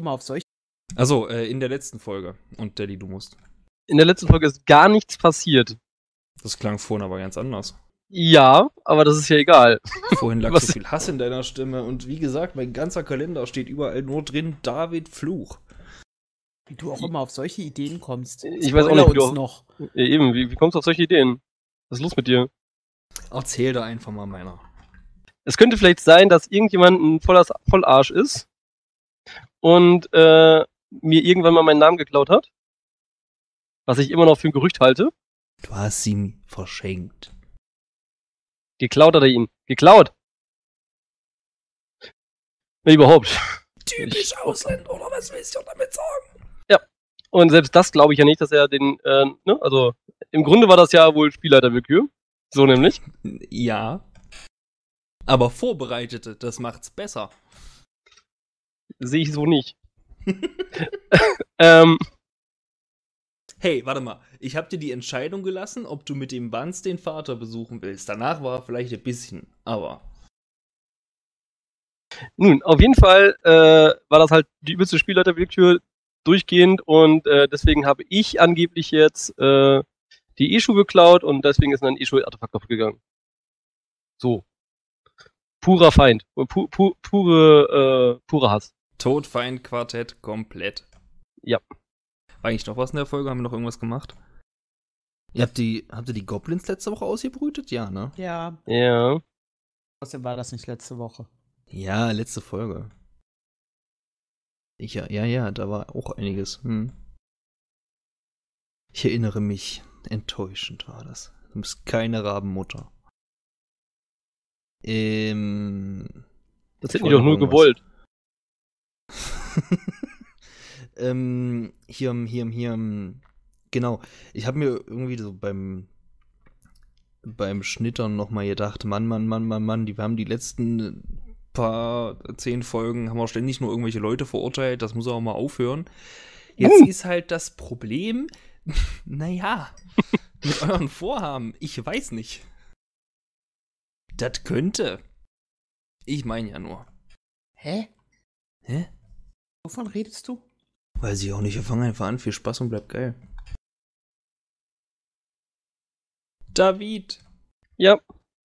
Guck mal auf solche. Also, in der letzten Folge. Und Daddy, du musst. In der letzten Folge ist gar nichts passiert. Das klang vorhin aber ganz anders. Ja, aber das ist ja egal. Vorhin lag so viel Hass in deiner Stimme. Und wie gesagt, mein ganzer Kalender steht überall nur drin, David Fluch. Wie du auch immer auf solche Ideen kommst. Ich weiß auch nicht, wie du noch. Eben, wie kommst du auf solche Ideen? Was ist los mit dir? Erzähl da einfach mal meiner. Es könnte vielleicht sein, dass irgendjemand ein Vollarsch ist und mir irgendwann mal meinen Namen geklaut hat. Was ich immer noch für ein Gerücht halte. Du hast sie verschenkt. Geklaut hat er ihn. Geklaut! Wenn überhaupt. Typisch Ausländer, oder was willst du damit sagen? Ja. Und selbst das glaube ich ja nicht, dass er den, ne? Also, im Grunde war das ja wohl Spielleiterwillkür. So nämlich. Ja. Aber Vorbereitete, das macht's besser. Sehe ich so nicht. Hey, warte mal. Ich habe dir die Entscheidung gelassen, ob du mit dem Banz den Vater besuchen willst. Danach war er vielleicht ein bisschen, aber... Nun, auf jeden Fall war das halt die übelste Spielleiterwillkür durchgehend und deswegen habe ich angeblich jetzt die Eschu geklaut und deswegen ist dann Eschu-Artefakt kaputt gegangen. So. Purer Feind. Pure Hass. Todfeind-Quartett komplett. Ja. War eigentlich noch was in der Folge? Haben wir noch irgendwas gemacht? Habt ihr die Goblins letzte Woche ausgebrütet? Ja, ne? Ja. Ja. Trotzdem war das nicht letzte Woche. Ja, letzte Folge. Ja, da war auch einiges. Ich erinnere mich. Enttäuschend war das. Du bist keine Rabenmutter. Das hätten die doch nur gewollt. Hier. Genau. Ich habe mir irgendwie so beim Schnittern nochmal gedacht, Mann, wir haben die letzten 10 Folgen, haben wir ständig nur irgendwelche Leute verurteilt, das muss auch mal aufhören. Jetzt ist halt das Problem, naja, mit euren Vorhaben, ich weiß nicht. Das könnte. Ich meine ja nur. Hä? Hä? Wovon redest du? Weiß ich auch nicht, wir fangen einfach an, viel Spaß und bleibt geil. David. Ja.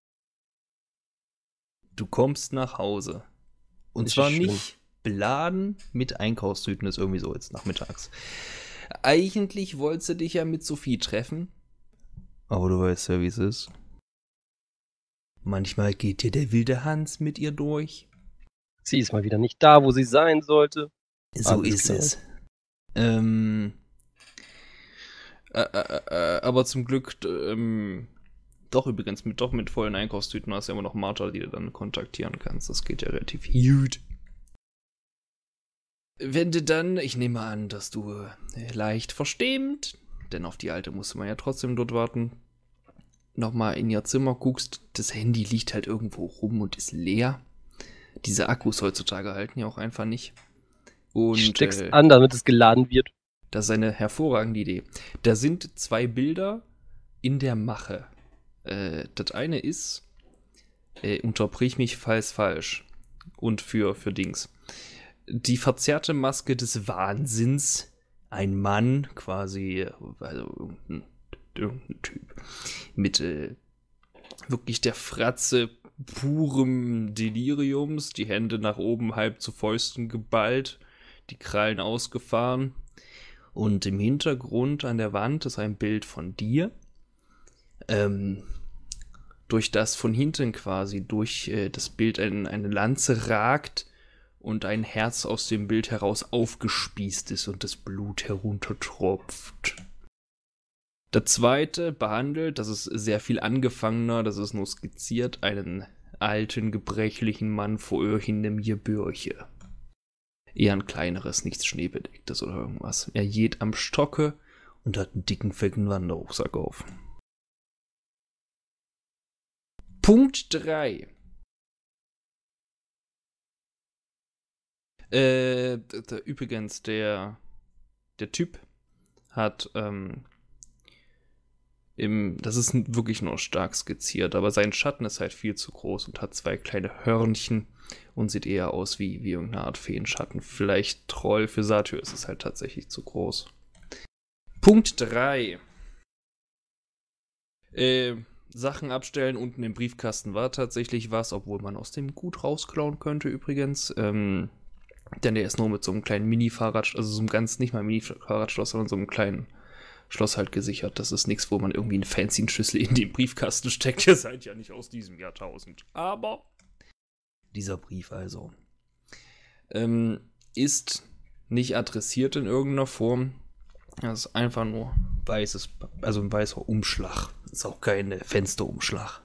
Du kommst nach Hause. Und Das zwar ist nicht beladen mit Einkaufstüten, ist irgendwie so jetzt nachmittags. Eigentlich wolltest du dich ja mit Sophie treffen. Aber du weißt ja, wie es ist. Manchmal geht dir der wilde Hans mit ihr durch. Sie ist mal wieder nicht da, wo sie sein sollte. So Alles ist klar. es. Aber zum Glück, doch mit vollen Einkaufstüten hast du ja immer noch Martha, die du dann kontaktieren kannst. Das geht ja relativ gut. Wenn du dann, ich nehme an, dass du leicht verstimmt, denn auf die Alte musste man ja trotzdem dort warten, nochmal in ihr Zimmer guckst, das Handy liegt halt irgendwo rum und ist leer. Diese Akkus heutzutage halten ja auch einfach nicht. Und steckst an, damit es geladen wird. Das ist eine hervorragende Idee. Da sind 2 Bilder in der Mache. Das eine ist, unterbrich mich falsch. Und für Dings. Die verzerrte Maske des Wahnsinns. Ein Mann, quasi, also irgendein Typ. Mit wirklich der Fratze purem Deliriums. Die Hände nach oben halb zu Fäusten geballt. Die Krallen ausgefahren. Und im Hintergrund an der Wand ist ein Bild von dir. Durch das von hinten quasi durch das Bild eine Lanze ragt und ein Herz aus dem Bild heraus aufgespießt ist und das Blut heruntertropft. Der zweite behandelt, das ist sehr viel angefangener, das ist nur skizziert, einen alten, gebrechlichen Mann vor irgendeinem Gebirge. Eher ein kleineres, nichts Schneebedecktes oder irgendwas. Er geht am Stocke und hat einen dicken, fetten Wanderrucksack auf. Punkt 3. Übrigens, der Typ hat Das ist wirklich nur stark skizziert, aber sein Schatten ist halt viel zu groß und hat 2 kleine Hörnchen und sieht eher aus wie irgendeine Art Feenschatten. Vielleicht Troll, für Satyr ist es halt tatsächlich zu groß. Punkt 3. Sachen abstellen, unten im Briefkasten war tatsächlich was, obwohl man aus dem Gut rausklauen könnte übrigens. Denn der ist nur mit so einem kleinen Mini-Fahrrad, also so einem ganz, nicht mal Mini-Fahrradschloss, sondern so einem kleinen Schloss halt gesichert. Das ist nichts, wo man irgendwie einen fancy Schlüssel in den Briefkasten steckt. Ihr seid ja nicht aus diesem Jahrtausend. Aber dieser Brief also ist nicht adressiert in irgendeiner Form. Das ist einfach nur ein weißer Umschlag. Ist auch kein Fensterumschlag.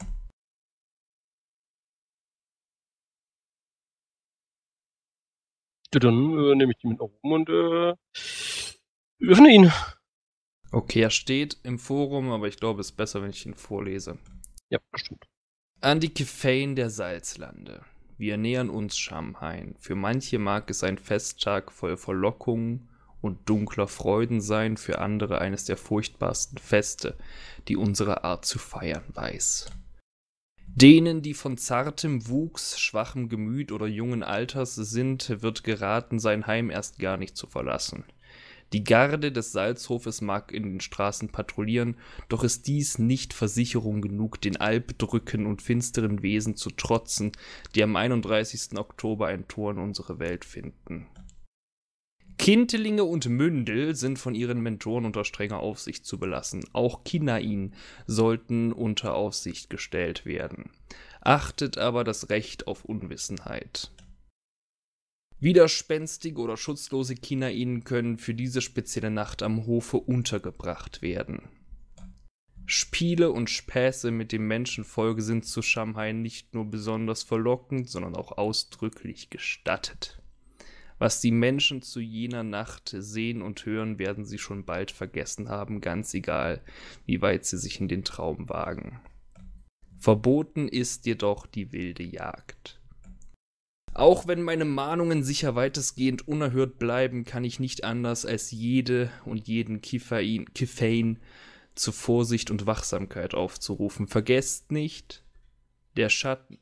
Ja, dann nehme ich die mit nach oben und öffne ihn. Okay, er steht im Forum, aber ich glaube, es ist besser, wenn ich ihn vorlese. Ja, bestimmt. An die Kefein der Salzlande. Wir nähern uns Schamhain. Für manche mag es ein Festtag voll Verlockungen und dunkler Freuden sein, für andere eines der furchtbarsten Feste, die unsere Art zu feiern weiß. Denen, die von zartem Wuchs, schwachem Gemüt oder jungen Alters sind, wird geraten, sein Heim erst gar nicht zu verlassen. Die Garde des Salzhofes mag in den Straßen patrouillieren, doch ist dies nicht Versicherung genug, den Albdrücken und finsteren Wesen zu trotzen, die am 31. Oktober ein Tor in unsere Welt finden. Kintelinge und Mündel sind von ihren Mentoren unter strenger Aufsicht zu belassen. Auch Kinain sollten unter Aufsicht gestellt werden. Achtet aber das Recht auf Unwissenheit. Widerspenstige oder schutzlose Kinainen können für diese spezielle Nacht am Hofe untergebracht werden. Spiele und Späße mit dem Menschenvolke sind zu Schamhain nicht nur besonders verlockend, sondern auch ausdrücklich gestattet. Was die Menschen zu jener Nacht sehen und hören, werden sie schon bald vergessen haben, ganz egal, wie weit sie sich in den Traum wagen. Verboten ist jedoch die wilde Jagd. Auch wenn meine Mahnungen sicher weitestgehend unerhört bleiben, kann ich nicht anders, als jede und jeden Kefein zu Vorsicht und Wachsamkeit aufzurufen. Vergiss nicht, der Schatten,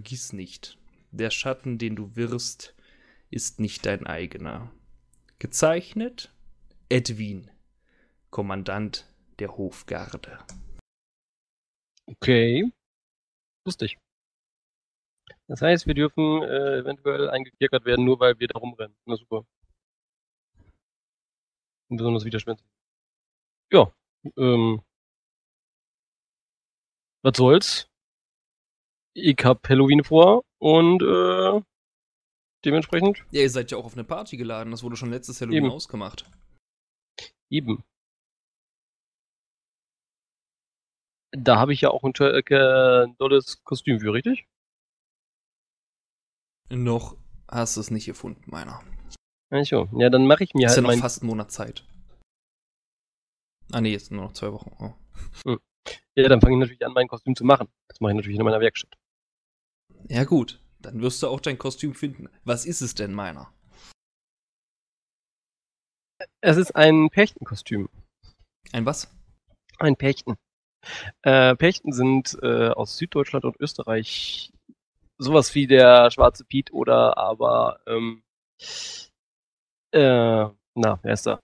den du wirst, ist nicht dein eigener. Gezeichnet Edwin, Kommandant der Hofgarde. Okay. Lustig. Das heißt, wir dürfen eventuell eingekirkert werden, nur weil wir da rumrennen. Na super. Und besonders widerspenstig. Ja. Was soll's? Ich hab Halloween vor und dementsprechend Ja, ihr seid ja auch auf eine Party geladen. Das wurde schon letztes Halloween Eben. ausgemacht. eben. Da habe ich ja auch ein tolles Kostüm für, richtig? Noch hast du es nicht gefunden, meiner. Ja, schon. Ja, dann mache ich mir Ist halt ja noch mein... fast einen Monat Zeit. Ah nee, jetzt nur noch 2 Wochen. Oh. Ja, dann fange ich natürlich an, mein Kostüm zu machen. Das mache ich natürlich in meiner Werkstatt. Ja gut, dann wirst du auch dein Kostüm finden. Was ist es denn, meiner? Es ist ein Pärchenkostüm. Ein was? Ein Pärchen. Pärchen sind aus Süddeutschland und Österreich sowas wie der schwarze Piet oder aber wer ist da?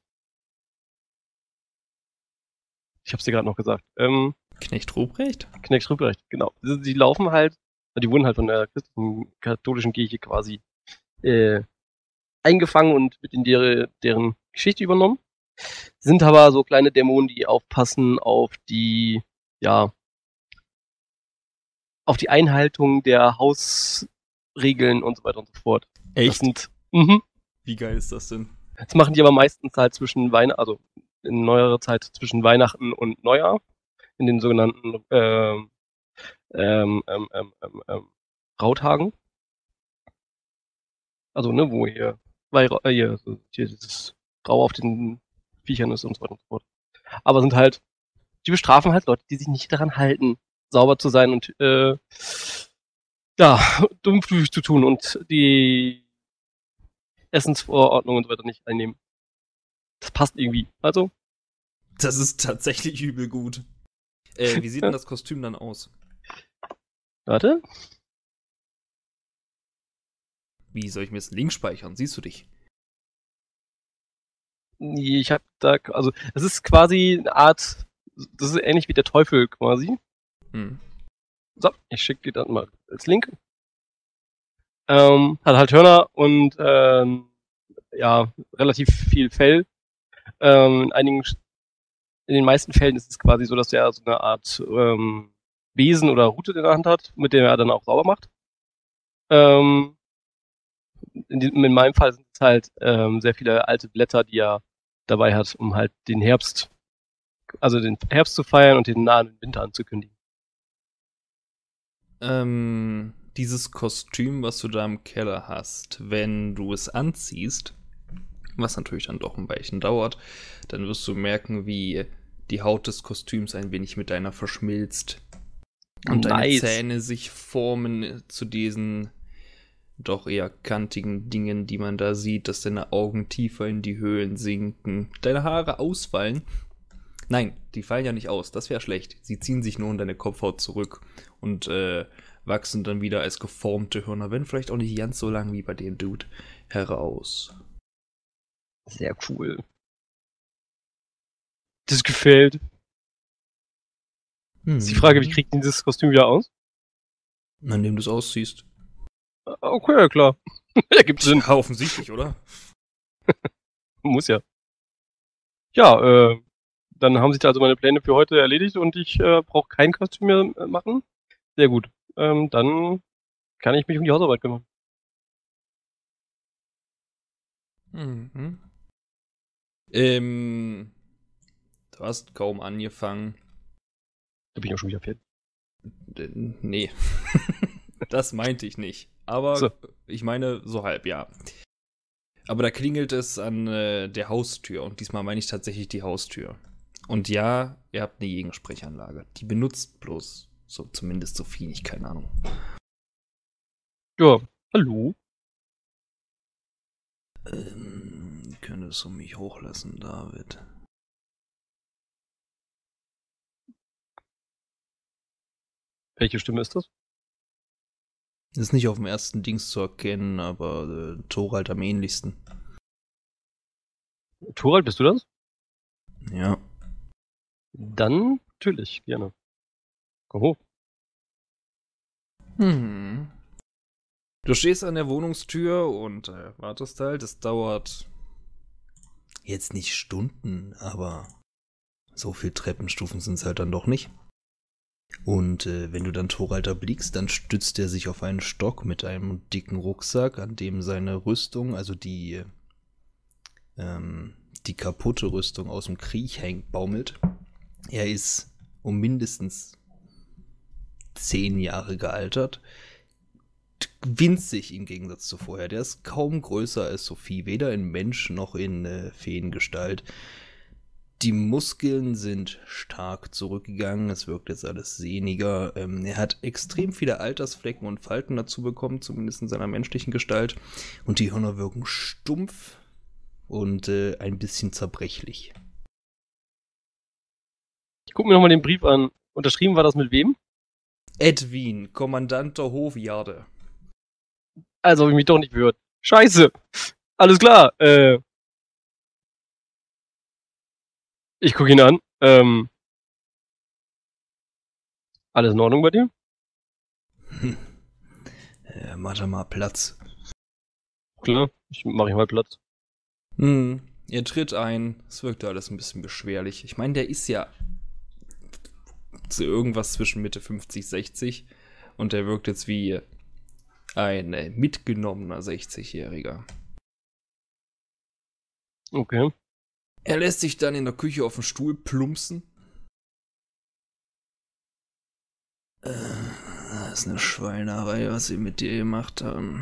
Ich hab's dir gerade noch gesagt. Knecht Ruprecht? Knecht Ruprecht, genau. Die laufen halt, die wurden halt von der katholischen Kirche quasi eingefangen und mit in deren Geschichte übernommen. Sind aber so kleine Dämonen, die aufpassen auf die, ja, auf die Einhaltung der Hausregeln und so weiter und so fort. Das sind, Wie geil ist das denn? das machen die aber meistens halt zwischen Weihnachten, also in neuerer Zeit zwischen Weihnachten und Neujahr, in den sogenannten Rautagen. Also, ne, wo hier dieses Grau auf den Viechern ist und so weiter und so fort. Aber sind halt, die bestrafen halt Leute, die sich nicht daran halten, sauber zu sein und dumpflügig zu tun und die Essensverordnung und so weiter nicht einnehmen. Das passt irgendwie. Also, Das ist tatsächlich übel gut. Wie sieht denn das Kostüm dann aus? Warte. Wie soll ich mir jetzt einen Link speichern? Siehst du dich? Ich hab da, also, es ist quasi eine Art, das ist ähnlich wie der Teufel quasi. Hm. So, ich schicke dir dann mal als Link. Hat halt Hörner und, ja, relativ viel Fell. In den meisten Fällen ist es quasi so, dass er so eine Art, Besen oder Rute in der Hand hat, mit der er dann auch sauber macht. In meinem Fall sind es halt sehr viele alte Blätter, die er dabei hat, um halt den Herbst zu feiern und den nahen Winter anzukündigen. Dieses Kostüm, was du da im Keller hast, wenn du es anziehst, was natürlich dann doch ein Weilchen dauert, dann wirst du merken, wie die Haut des Kostüms ein wenig mit deiner verschmilzt und deine Zähne sich formen zu diesen doch eher kantigen Dingen, die man da sieht, dass deine Augen tiefer in die Höhlen sinken, deine Haare ausfallen. Nein, die fallen ja nicht aus, das wäre schlecht. Sie ziehen sich nur in deine Kopfhaut zurück und wachsen dann wieder als geformte Hörner, wenn vielleicht auch nicht ganz so lang wie bei dem Dude, heraus. Sehr cool. Das gefällt. Ist die Frage, wie kriegt dieses Kostüm wieder aus? Indem du es ausziehst. Okay, klar. Ergibt Sinn. Ja, offensichtlich, oder? Muss ja. Ja, dann haben sich also meine Pläne für heute erledigt und ich brauche kein Kostüm mehr machen. Sehr gut. Dann kann ich mich um die Hausarbeit kümmern. Mhm. Du hast kaum angefangen. Da bin ich auch schon wieder fertig. Nee. Das meinte ich nicht. Aber so. Ich meine so halb, ja. Aber da klingelt es an der Haustür. Und diesmal meine ich tatsächlich die Haustür. Und ja, ihr habt eine Gegensprechanlage. Die benutzt bloß so zumindest Sophie nicht, keine Ahnung. Ja, hallo. Könntest du mich hochlassen, David? Welche Stimme ist das? Ist nicht auf dem ersten Dings zu erkennen, aber Thorald am ähnlichsten. Thorald, bist du das? Ja. Dann natürlich, gerne. Komm hoch. Du stehst an der Wohnungstür und wartest halt. Es dauert jetzt nicht Stunden, aber so viel Treppenstufen sind es halt dann doch nicht. Und wenn du dann Thorald erblickst, dann stützt er sich auf einen Stock mit einem dicken Rucksack, an dem seine Rüstung, also die kaputte Rüstung aus dem Krieg baumelt. Er ist um mindestens 10 Jahre gealtert. Winzig im Gegensatz zu vorher. Der ist kaum größer als Sophie, weder in Mensch noch in Feengestalt. Die Muskeln sind stark zurückgegangen, es wirkt jetzt alles sehniger. Er hat extrem viele Altersflecken und Falten dazu bekommen, zumindest in seiner menschlichen Gestalt. Und die Hörner wirken stumpf und ein bisschen zerbrechlich. Ich gucke mir nochmal den Brief an. Unterschrieben war das mit wem? Edwin, Kommandant der Hofjarde. Also habe ich mich doch nicht gehört. Scheiße. Alles klar. Ich gucke ihn an. Alles in Ordnung bei dir? Mach da mal Platz. Klar, ich mache ihm mal Platz. Er tritt ein. Es wirkt alles ein bisschen beschwerlich. Ich meine, der ist ja so irgendwas zwischen Mitte 50, 60 und der wirkt jetzt wie ein mitgenommener 60-Jähriger. Okay. Er lässt sich dann in der Küche auf den Stuhl plumpsen. Das ist eine Schweinerei, was sie mit dir gemacht haben.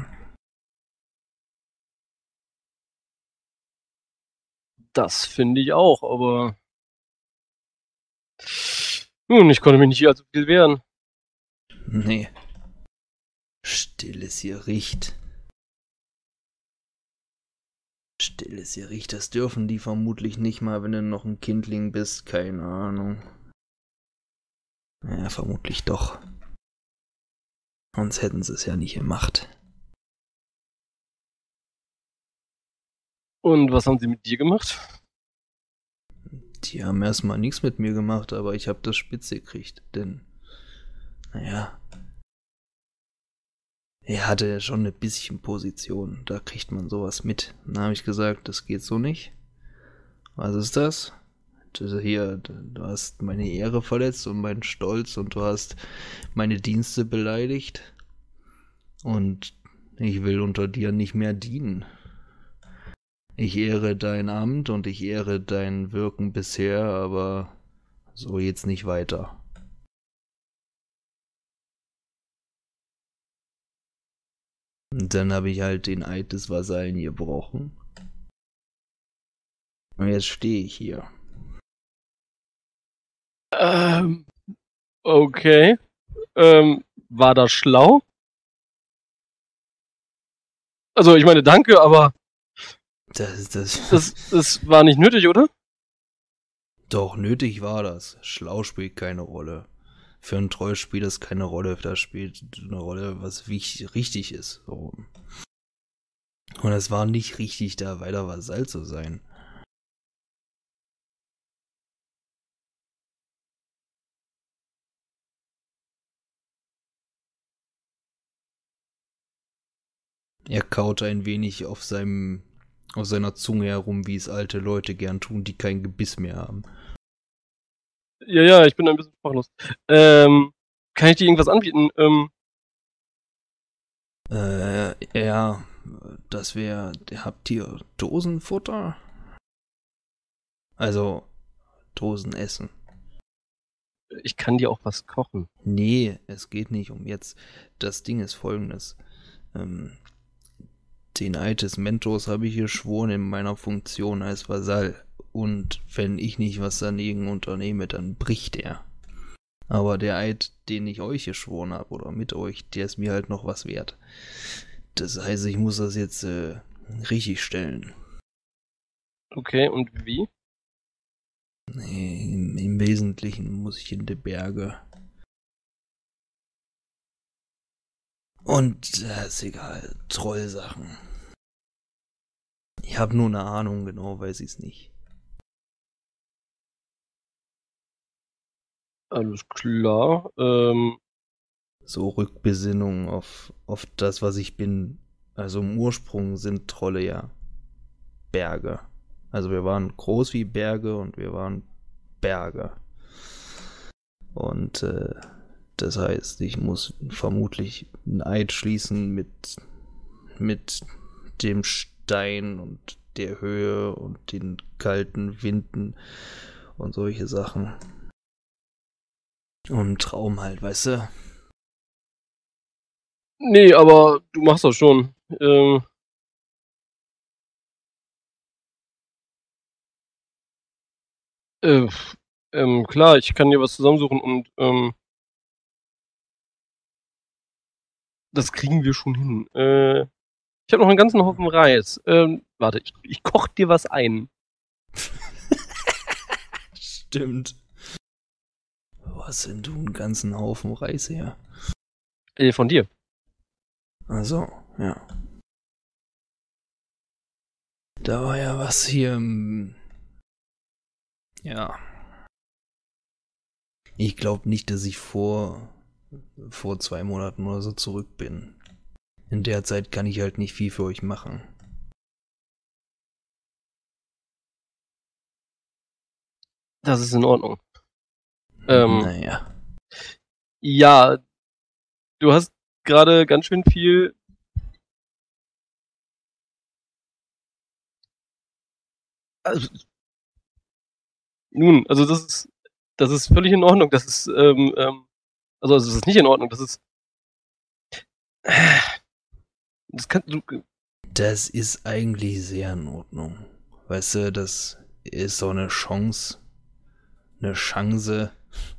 Das finde ich auch, aber nun, ich konnte mich nicht allzu viel wehren. Nee. Stilles Gericht. Stilles Gericht, das dürfen die vermutlich nicht mal, wenn du noch ein Kindling bist, keine Ahnung. Ja, vermutlich doch. Sonst hätten sie es ja nicht gemacht. Und was haben sie mit dir gemacht? Die haben erstmal nichts mit mir gemacht, aber ich habe das spitze gekriegt, denn, naja, er hatte ja schon eine bisschen Position, da kriegt man sowas mit. Dann habe ich gesagt, das geht so nicht. Was ist das? Hier, du hast meine Ehre verletzt und meinen Stolz und du hast meine Dienste beleidigt und ich will unter dir nicht mehr dienen. Ich ehre dein Amt und ich ehre dein Wirken bisher, aber so geht's nicht weiter. Und dann habe ich halt den Eid des Vasallen gebrochen. Und jetzt stehe ich hier. Okay. War das schlau? Also, ich meine, danke, aber das war nicht nötig, oder? Doch, nötig war das. Schlau spielt keine Rolle. Für einen Troll spielt es keine Rolle. Da spielt eine Rolle, was richtig ist. So. Und es war nicht richtig, da weiter Vasall zu sein. Er kaute ein wenig auf seiner Zunge herum, wie es alte Leute gern tun, die kein Gebiss mehr haben. Ja, ich bin ein bisschen sprachlos. Kann ich dir irgendwas anbieten? Ja, das wäre, habt ihr Dosenfutter? Also, Dosenessen. Ich kann dir auch was kochen. Nee, es geht nicht um jetzt. Das Ding ist folgendes. Den Eid des Mentors habe ich geschworen in meiner Funktion als Vasall. Und wenn ich nicht was daneben unternehme, dann bricht er. Aber der Eid, den ich euch geschworen habe, oder mit euch, der ist mir halt noch was wert. Das heißt, ich muss das jetzt richtig stellen. Okay, und wie? Nee, im Wesentlichen muss ich in die Berge. Und ist egal, Trollsachen. Ich habe nur eine Ahnung, genau weiß ich es nicht. Alles klar. So Rückbesinnung auf das, was ich bin. Also im Ursprung sind Trolle ja Berge. Also wir waren groß wie Berge und wir waren Berge. Und das heißt, ich muss vermutlich einen Eid schließen mit dem Stein und der Höhe und den kalten Winden und solche Sachen. Und ein Traum halt, weißt du? Nee, aber du machst das schon. Äh, klar, ich kann dir was zusammensuchen und das kriegen wir schon hin. Ich habe noch einen ganzen Haufen Reis. Warte, ich koch dir was ein. Stimmt. Wo hast denn du einen ganzen Haufen Reis her? Von dir. Ach so, ja. Da war ja was hier. Ja. Ich glaube nicht, dass ich vor 2 Monaten oder so zurück bin. In der Zeit kann ich halt nicht viel für euch machen. Das ist in Ordnung. Naja. Ja, du hast gerade ganz schön viel. Also, nun, also das ist völlig in Ordnung. Das ist, also es ist nicht in Ordnung. Das ist, das kann du. Das ist eigentlich sehr in Ordnung. Weißt du, das ist so eine Chance. Eine Chance.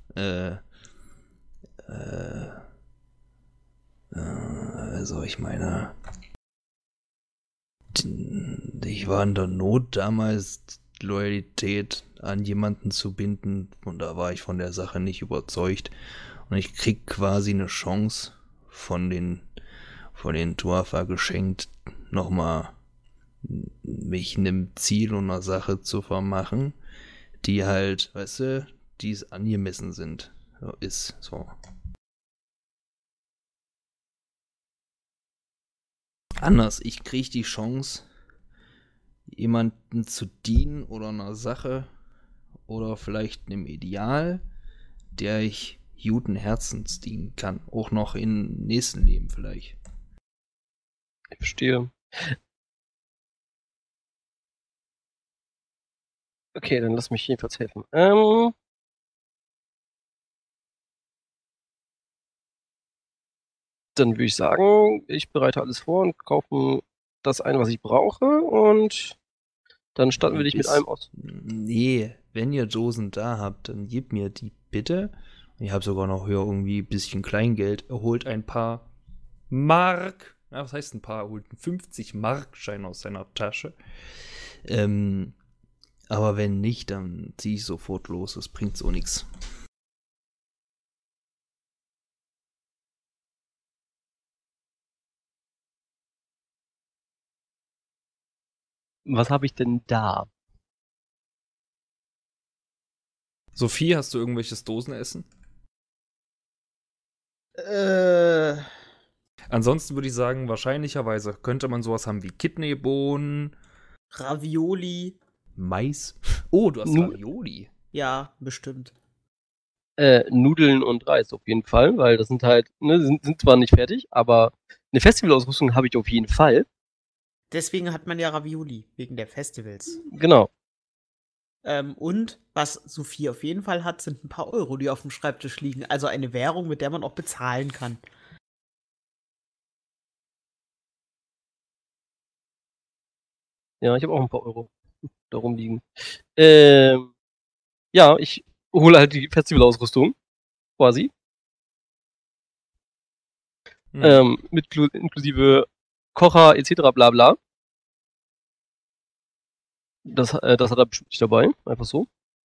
Also ich meine, ich war in der Not damals, Loyalität an jemanden zu binden. Und da war ich von der Sache nicht überzeugt. Und ich krieg quasi eine Chance von den Tuatha geschenkt, nochmal mich einem Ziel und einer Sache zu vermachen, die halt, weißt du, die es angemessen sind. So, ist so. Anders, ich kriege die Chance, jemanden zu dienen oder einer Sache oder vielleicht einem Ideal, der ich guten Herzens dienen kann. Auch noch im nächsten Leben vielleicht. Ich verstehe. Okay, dann lass mich jedenfalls helfen. Dann würde ich sagen, ich bereite alles vor und kaufe das ein, was ich brauche, und dann statten wir dich mit allem aus. Nee, wenn ihr Dosen da habt, dann gebt mir die bitte. Ich habe sogar noch hier irgendwie ein bisschen Kleingeld. Er holt ein paar Mark. Ja, was heißt ein paar? Er holt einen 50-Mark-Schein aus seiner Tasche. Aber wenn nicht, dann ziehe ich sofort los. Das bringt so nichts. Was habe ich denn da? Sophie, hast du irgendwelches Dosenessen? Ansonsten würde ich sagen, wahrscheinlicherweise könnte man sowas haben wie Kidneybohnen, Ravioli. Mais. Oh, du hast Ravioli. Ja, bestimmt. Nudeln und Reis auf jeden Fall, weil das sind halt, ne, sind zwar nicht fertig, aber eine Festivalausrüstung habe ich auf jeden Fall. Deswegen hat man ja Ravioli, wegen der Festivals. Genau. Und was Sophie auf jeden Fall hat, sind ein paar Euro, die auf dem Schreibtisch liegen. Also eine Währung, mit der man auch bezahlen kann. Ja, ich habe auch ein paar Euro da rumliegen. Ja, ich hole halt die Festivalausrüstung, quasi. Inklusive Kocher etc. bla bla. Das hat er bestimmt nicht dabei, einfach so.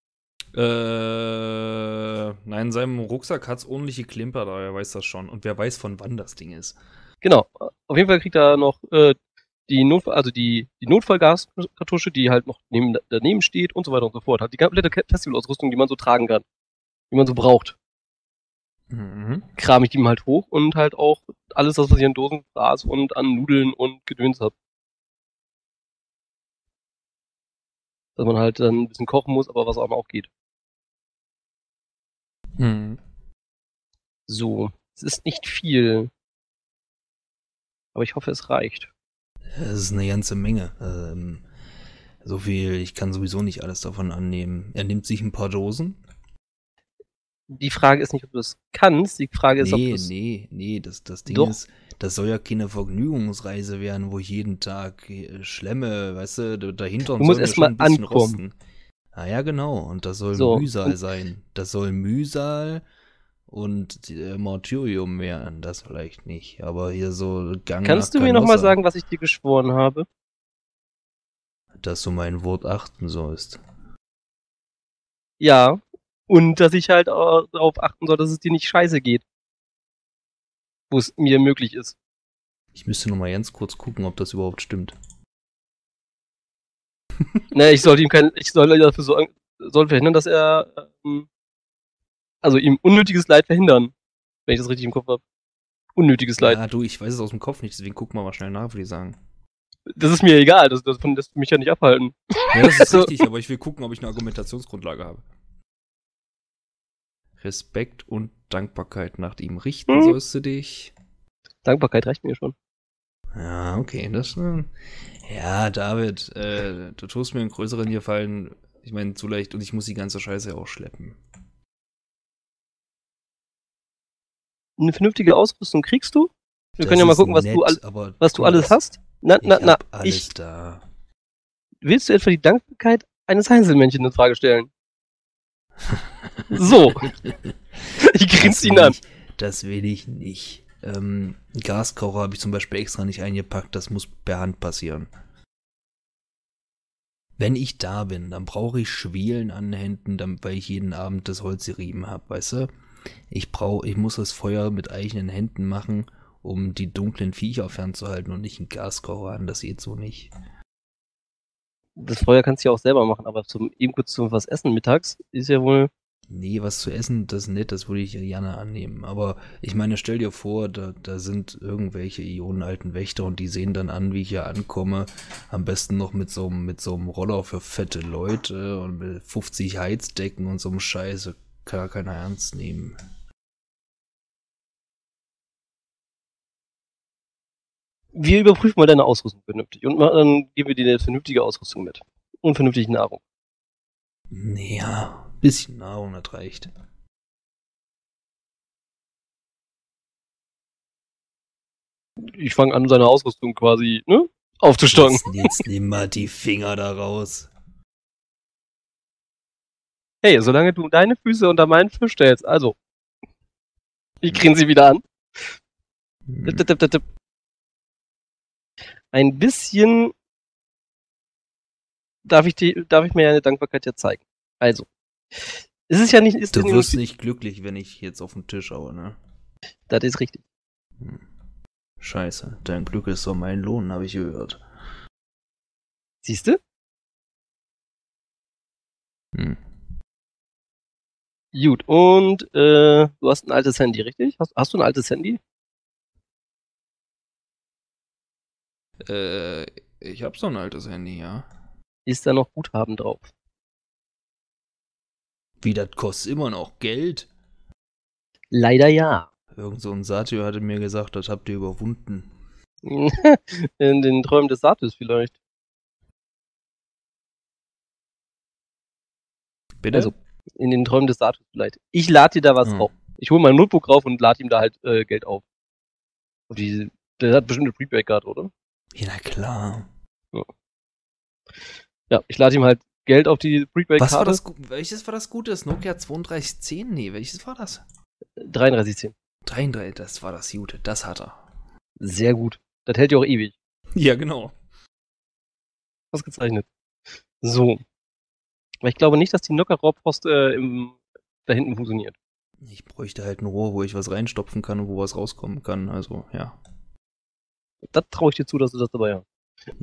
Nein, in seinem Rucksack hat's ordentliche Klimper da, er weiß das schon. Und wer weiß, von wann das Ding ist. Genau. Auf jeden Fall kriegt er noch die Notfallgaskartusche, die halt noch daneben steht und so weiter und so fort. Halt die komplette Festivalausrüstung, die man so tragen kann. Die man so braucht. Mhm. Kram ich die ihm halt hoch und halt auch alles, was ich an Dosen, Gras und an Nudeln und Gedöns habe. Dass man halt dann ein bisschen kochen muss, aber was auch geht. Mhm. So. Es ist nicht viel. Aber ich hoffe, es reicht. Das ist eine ganze Menge. So viel, ich kann sowieso nicht alles davon annehmen. Er nimmt sich ein paar Dosen. Die Frage ist nicht, ob du es kannst. Die Frage ist, ob du es... Nee, das Ding Doch. ist, das soll ja keine Vergnügungsreise werden, wo ich jeden Tag schlemme, weißt du, dahinter Du musst soll erst schon mal ein bisschen ankommen. rosten. Ah ja, genau, und das soll So, Mühsal und- sein. Das soll Mühsal und Martyrium werden, das vielleicht nicht. Aber hier so Gang Kannst nach du mir nochmal Canossa, sagen, was ich dir geschworen habe? dass du mein Wort achten sollst. Ja. Und dass ich halt auch darauf achten soll, dass es dir nicht scheiße geht. Wo es mir möglich ist. Ich müsste noch mal ganz kurz gucken, ob das überhaupt stimmt. Ne, ich soll verhindern, dass er, also ihm unnötiges Leid verhindern. Wenn ich das richtig im Kopf habe. Unnötiges Leid. Ja, du, ich weiß es aus dem Kopf nicht, deswegen guck mal schnell nach, würde ich sagen. Das ist mir egal, davon lässt du mich ja nicht abhalten. Ja, das ist So. richtig, aber ich will gucken, ob ich eine Argumentationsgrundlage habe. Respekt und Dankbarkeit nach ihm richten sollst du dich. Dankbarkeit reicht mir schon. Ja, okay, das. Ja, David, du tust mir einen größeren Gefallen. Ich meine, zu leicht und ich muss die ganze Scheiße auch schleppen. Eine vernünftige Ausrüstung kriegst du? Wir Das können ja mal ist gucken, was nett, du alles hast. Ich hab alles da. Willst du etwa die Dankbarkeit eines Einzelmännchens in Frage stellen? So. Ich grinse ihn an. Das will ich nicht. Gaskocher habe ich zum Beispiel extra nicht eingepackt, das muss per Hand passieren. Wenn ich da bin, dann brauche ich Schwielen an den Händen, weil ich jeden Abend das Holz gerieben habe, weißt du? Ich muss das Feuer mit eigenen Händen machen, um die dunklen Viecher fernzuhalten und nicht einen Gaskocher an. Das geht so nicht. Das Feuer kannst du ja auch selber machen, aber eben kurz zum was essen mittags ist ja wohl. Nee, was zu essen, das ist nett, das würde ich gerne annehmen. Aber ich meine, stell dir vor, da sind irgendwelche ionenalten Wächter und die sehen dann an, wie ich hier ankomme. Am besten noch mit so einem Roller für fette Leute und mit 50 Heizdecken und so einem Scheiße. Kann ja keiner ernst nehmen. Wir überprüfen mal deine Ausrüstung vernünftig und dann geben wir dir eine vernünftige Ausrüstung mit. Und vernünftige Nahrung. Ja, bisschen Nahrung, das reicht. Ich fange an, seine Ausrüstung quasi, aufzustocken. Jetzt nimm mal die Finger da raus. Hey, solange du deine Füße unter meinen Fisch stellst, also. Ich kriegen sie wieder an. Ein bisschen darf ich mir eine Dankbarkeit ja zeigen. Also. Es ist ja nicht. Du wirst nicht glücklich, wenn ich jetzt auf den Tisch haue, ne? Das ist richtig. Scheiße, dein Glück ist doch mein Lohn, habe ich gehört. Siehst du? Gut, und du hast ein altes Handy, richtig? Hast du ein altes Handy? Ich hab so ein altes Handy, ja. Ist da noch Guthaben drauf? Wie, das kostet immer noch Geld? Leider ja. Irgend so ein Satyr hatte mir gesagt, das habt ihr überwunden. In den Träumen des Satyrs vielleicht. Bitte? Also, in den Träumen des Satyrs vielleicht. Ich lade dir da was auf. Ich hole mein Notebook rauf und lade ihm da halt Geld auf. Und der hat bestimmt eine Prepaid-Card, oder? Ja, na klar. Ja, ich lade ihm halt Geld auf die Prepaid-Karte. Welches war das Gute? Das Nokia 3210? Nee, welches war das? 3310. 33, das war das Gute. Das hat er. Sehr gut. Das hält ja auch ewig. Ja, genau. Ausgezeichnet. So. Aber ich glaube nicht, dass die Nocker-Rohrpost da hinten funktioniert. Ich bräuchte halt ein Rohr, wo ich was reinstopfen kann und wo was rauskommen kann. Also, ja. Das traue ich dir zu, dass du das dabei hast.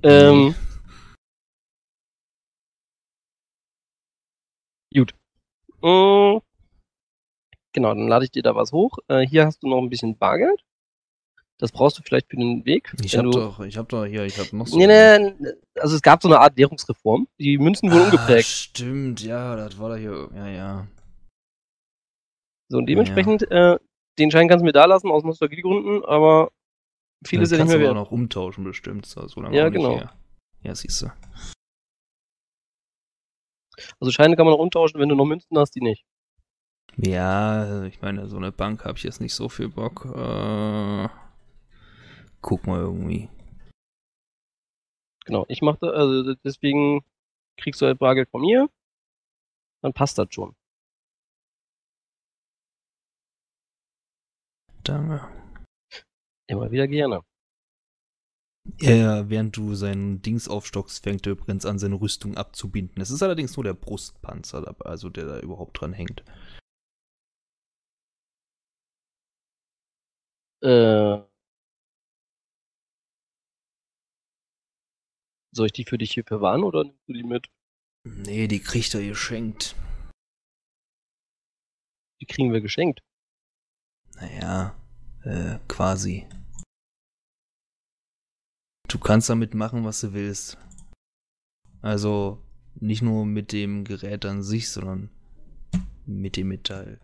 Gut. Genau, dann lade ich dir da was hoch. Hier hast du noch ein bisschen Bargeld. Das brauchst du vielleicht für den Weg. Ich hab noch so. Nee, also es gab so eine Art Währungsreform. Die Münzen wurden umgeprägt. Stimmt, ja, das war da hier. Ja. So, und dementsprechend, den Schein kannst du mir da lassen, aus Nostalgiegründen, aber viele sind nicht mehr wert. Kannst du noch umtauschen, bestimmt. So lange ja, auch nicht genau. her. Ja, siehst du. Also Scheine kann man noch umtauschen, wenn du noch Münzen hast, die nicht. Ja, ich meine, so eine Bank habe ich jetzt nicht so viel Bock. Guck mal irgendwie. Genau, ich mache also deswegen kriegst du halt Bargeld von mir. Dann passt das schon. Danke. Immer wieder gerne. Ja, während du seinen Dings aufstockst, fängt er übrigens an, seine Rüstung abzubinden. Es ist allerdings nur der Brustpanzer dabei, also der da überhaupt dran hängt. Soll ich die für dich hier verwahren oder nimmst du die mit? Nee, die kriegt er geschenkt. Die kriegen wir geschenkt. Naja, quasi. Du kannst damit machen, was du willst. Also nicht nur mit dem Gerät an sich, sondern mit dem Metall.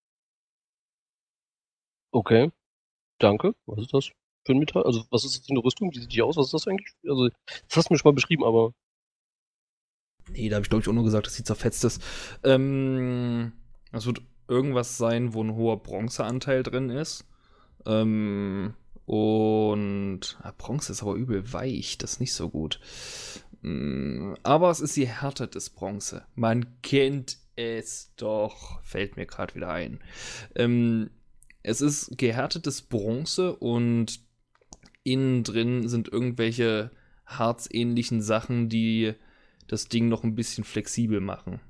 Okay, danke. Was ist das für ein Metall? Also was ist das für eine Rüstung? Wie sieht die aus? Was ist das eigentlich? Also das hast du mir schon mal beschrieben, aber... Nee, da habe ich glaube ich auch nur gesagt, dass sie zerfetzt ist. Das wird irgendwas sein, wo ein hoher Bronzeanteil drin ist. Und Bronze ist aber übel weich, das ist nicht so gut. Aber es ist gehärtetes Bronze. Man kennt es doch, fällt mir gerade wieder ein. Es ist gehärtetes Bronze und innen drin sind irgendwelche harzähnlichen Sachen, die das Ding noch ein bisschen flexibel machen.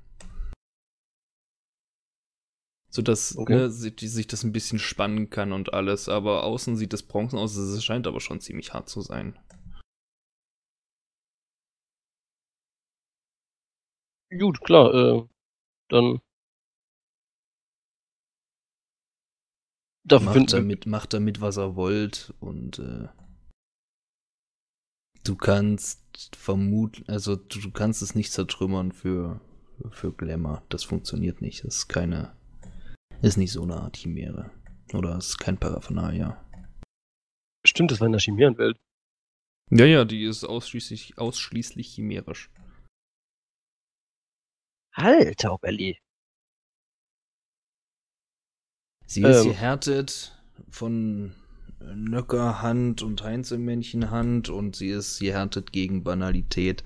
Sodass sich das ein bisschen spannen kann und alles. Aber außen sieht das Bronzen aus, es scheint aber schon ziemlich hart zu sein. Gut, klar, dann dafür Macht damit, was er wollt, und du kannst du kannst es nicht zertrümmern für Glamour. Das funktioniert nicht. Das ist nicht so eine Art Chimäre. Oder ist kein Paraphernalia. Stimmt, das war in der Chimärenwelt. Ja, die ist ausschließlich chimärisch. Alter, Oberli. Sie ist gehärtet von Nöckerhand und Heinzelmännchenhand und sie ist gehärtet gegen Banalität,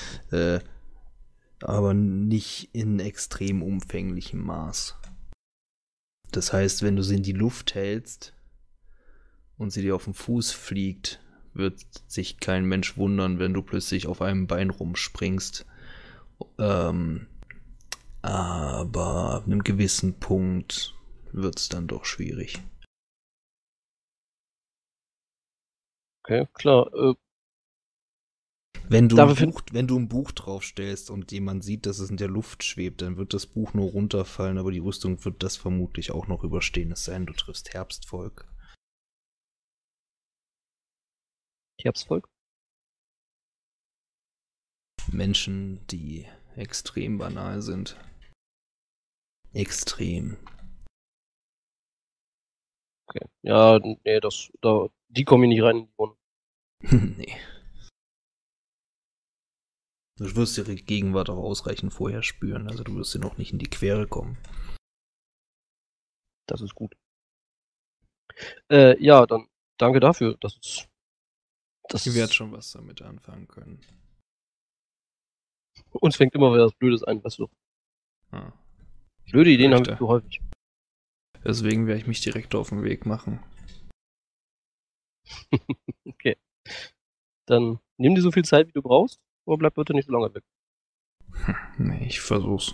aber nicht in extrem umfänglichem Maß. Das heißt, wenn du sie in die Luft hältst und sie dir auf den Fuß fliegt, wird sich kein Mensch wundern, wenn du plötzlich auf einem Bein rumspringst. Aber ab einem gewissen Punkt wird es dann doch schwierig. Okay, klar. Wenn du ein Buch draufstellst und jemand sieht, dass es in der Luft schwebt, dann wird das Buch nur runterfallen, aber die Rüstung wird das vermutlich auch noch überstehen, es sei denn, du triffst Herbstvolk. Herbstvolk? Menschen, die extrem banal sind. Extrem. Okay. Ja, nee, die kommen hier nicht rein in die Wohnung. Nee. Du wirst ihre Gegenwart auch ausreichend vorher spüren, also du wirst dir noch nicht in die Quere kommen. Das ist gut. Ja, dann danke dafür. Ich werde schon was damit anfangen können. Uns fängt immer wieder was Blödes ein, weißt du. Ah. Blöde Ideen haben wir zu häufig. Deswegen werde ich mich direkt auf den Weg machen. Okay. Dann nimm dir so viel Zeit, wie du brauchst, aber bleib bitte nicht so lange weg. Nee, ich versuch's.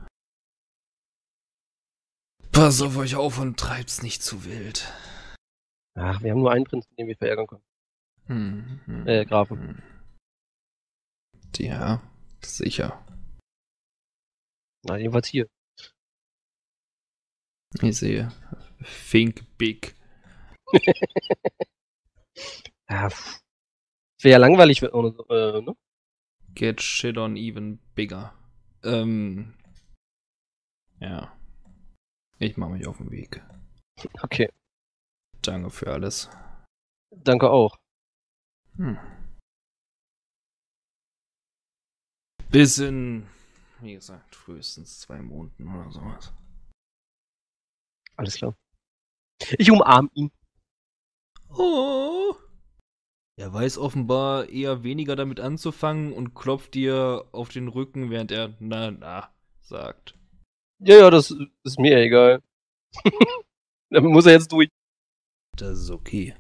Pass auf euch auf und treibt's nicht zu wild. Ach, wir haben nur einen Prinzen, den wir verärgern können. Grafen. Ja, sicher. Na, jedenfalls hier. Ich sehe. Think big. Ja, wäre ja langweilig, ne? Get shit on even bigger. Ja. Ich mache mich auf den Weg. Okay. Danke für alles. Danke auch. Bis in, wie gesagt, frühestens 2 Monaten oder sowas. Alles klar. Ich umarme ihn. Oh. Er weiß offenbar eher weniger damit anzufangen und klopft dir auf den Rücken, während er na sagt. Ja, das ist mir egal. Damit muss er jetzt durch. Das ist okay.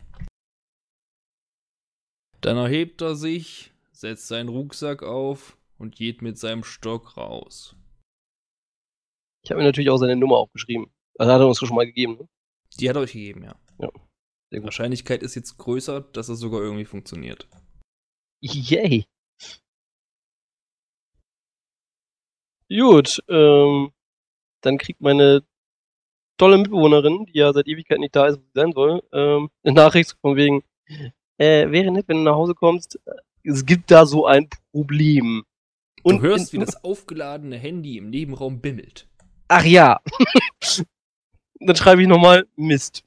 Dann erhebt er sich, setzt seinen Rucksack auf und geht mit seinem Stock raus. Ich habe mir natürlich auch seine Nummer aufgeschrieben. Also hat er uns schon mal gegeben, ne? Die hat er euch gegeben, ja. Ja. Die Wahrscheinlichkeit ist jetzt größer, dass es sogar irgendwie funktioniert. Yay. Gut, dann kriegt meine tolle Mitbewohnerin, die ja seit Ewigkeit nicht da ist, wo sie sein soll, eine Nachricht von wegen, wäre nett, wenn du nach Hause kommst, es gibt da so ein Problem. Und du hörst, wie das aufgeladene Handy im Nebenraum bimmelt. Ach ja. Dann schreibe ich nochmal Mist.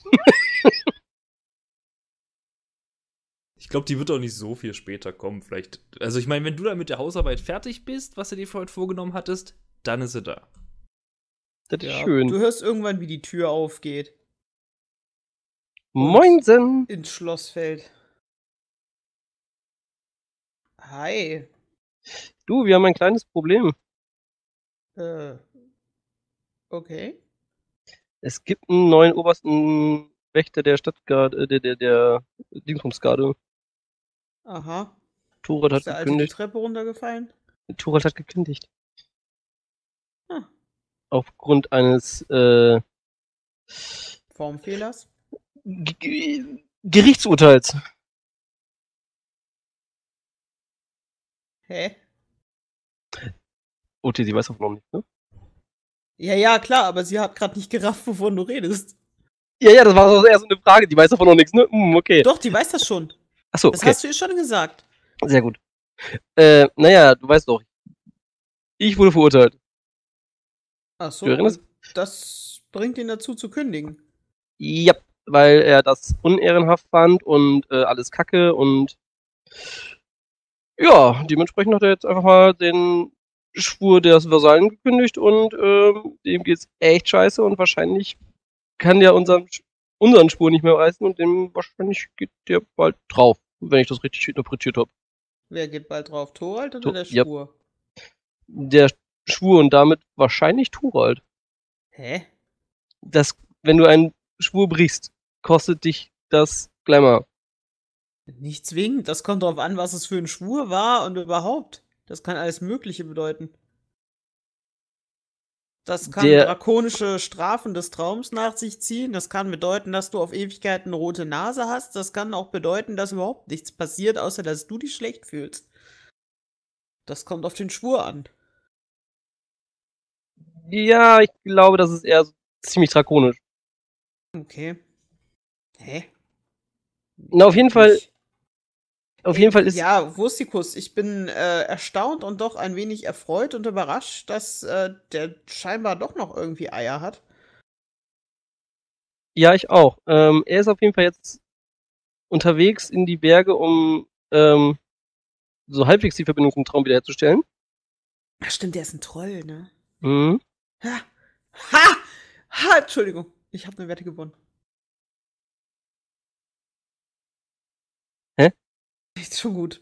Ich glaube, die wird auch nicht so viel später kommen. Vielleicht. Also, ich meine, wenn du da mit der Hausarbeit fertig bist, was du dir für heute vorgenommen hattest, dann ist sie da. Das ist schön. Du hörst irgendwann, wie die Tür aufgeht. Moinsen! Ins Schloss fällt. Hi. Du, wir haben ein kleines Problem. Okay. Es gibt einen neuen obersten Wächter der Stadtgarde, der Dingsbumsgarde. Aha. Torret hat Ist der Alte die gekündigt. Treppe runtergefallen? Thorold hat gekündigt. Ah. Aufgrund eines Formfehlers? Gerichtsurteils. Hä? OT, sie weiß davon noch nicht, ne? Ja, klar, aber sie hat gerade nicht gerafft, wovon du redest. Ja, das war so eher so eine Frage, die weiß davon noch nichts, ne? Okay. Doch, die weiß das schon. Achso, Das okay. hast du ihr schon gesagt. Sehr gut. Naja, du weißt doch. Ich wurde verurteilt. Ach so, Du erinnerst? das bringt ihn dazu zu kündigen. Ja, weil er das unehrenhaft fand und alles Kacke und ja, dementsprechend hat er jetzt einfach mal den Schwur des Vasallen gekündigt und dem geht's echt scheiße und wahrscheinlich kann der unseren Spur nicht mehr reißen und dem wahrscheinlich geht der bald drauf, wenn ich das richtig interpretiert habe. Wer geht bald drauf? Thorold oder der Ja. Schwur? Der Schwur und damit wahrscheinlich Thorold. Hä? Wenn du einen Schwur brichst, kostet dich das Glamour. Nicht zwingend. Das kommt darauf an, was es für ein Schwur war und überhaupt. Das kann alles Mögliche bedeuten. Das kann drakonische Strafen des Traums nach sich ziehen. Das kann bedeuten, dass du auf Ewigkeit eine rote Nase hast. Das kann auch bedeuten, dass überhaupt nichts passiert, außer dass du dich schlecht fühlst. Das kommt auf den Schwur an. Ja, ich glaube, das ist eher so ziemlich drakonisch. Okay. Hä? Na, auf jeden Fall ist. Ja, Wurstikus, ich bin erstaunt und doch ein wenig erfreut und überrascht, dass der scheinbar doch noch irgendwie Eier hat. Ja, ich auch. Er ist auf jeden Fall jetzt unterwegs in die Berge, um so halbwegs die Verbindung zum Traum wiederherzustellen. Ach stimmt, der ist ein Troll, ne? Mhm. Ha! Ha! Ha! Entschuldigung, ich habe eine Wette gewonnen. Hä? Ist schon gut.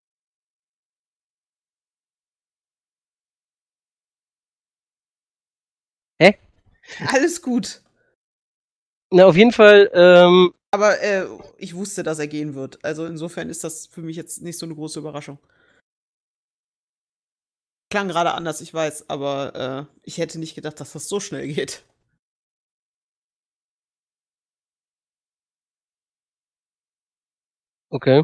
Hä? Alles gut. Na, auf jeden Fall, Aber ich wusste, dass er gehen wird. Also insofern ist das für mich jetzt nicht so eine große Überraschung. Klang gerade anders, ich weiß, aber ich hätte nicht gedacht, dass das so schnell geht. okay.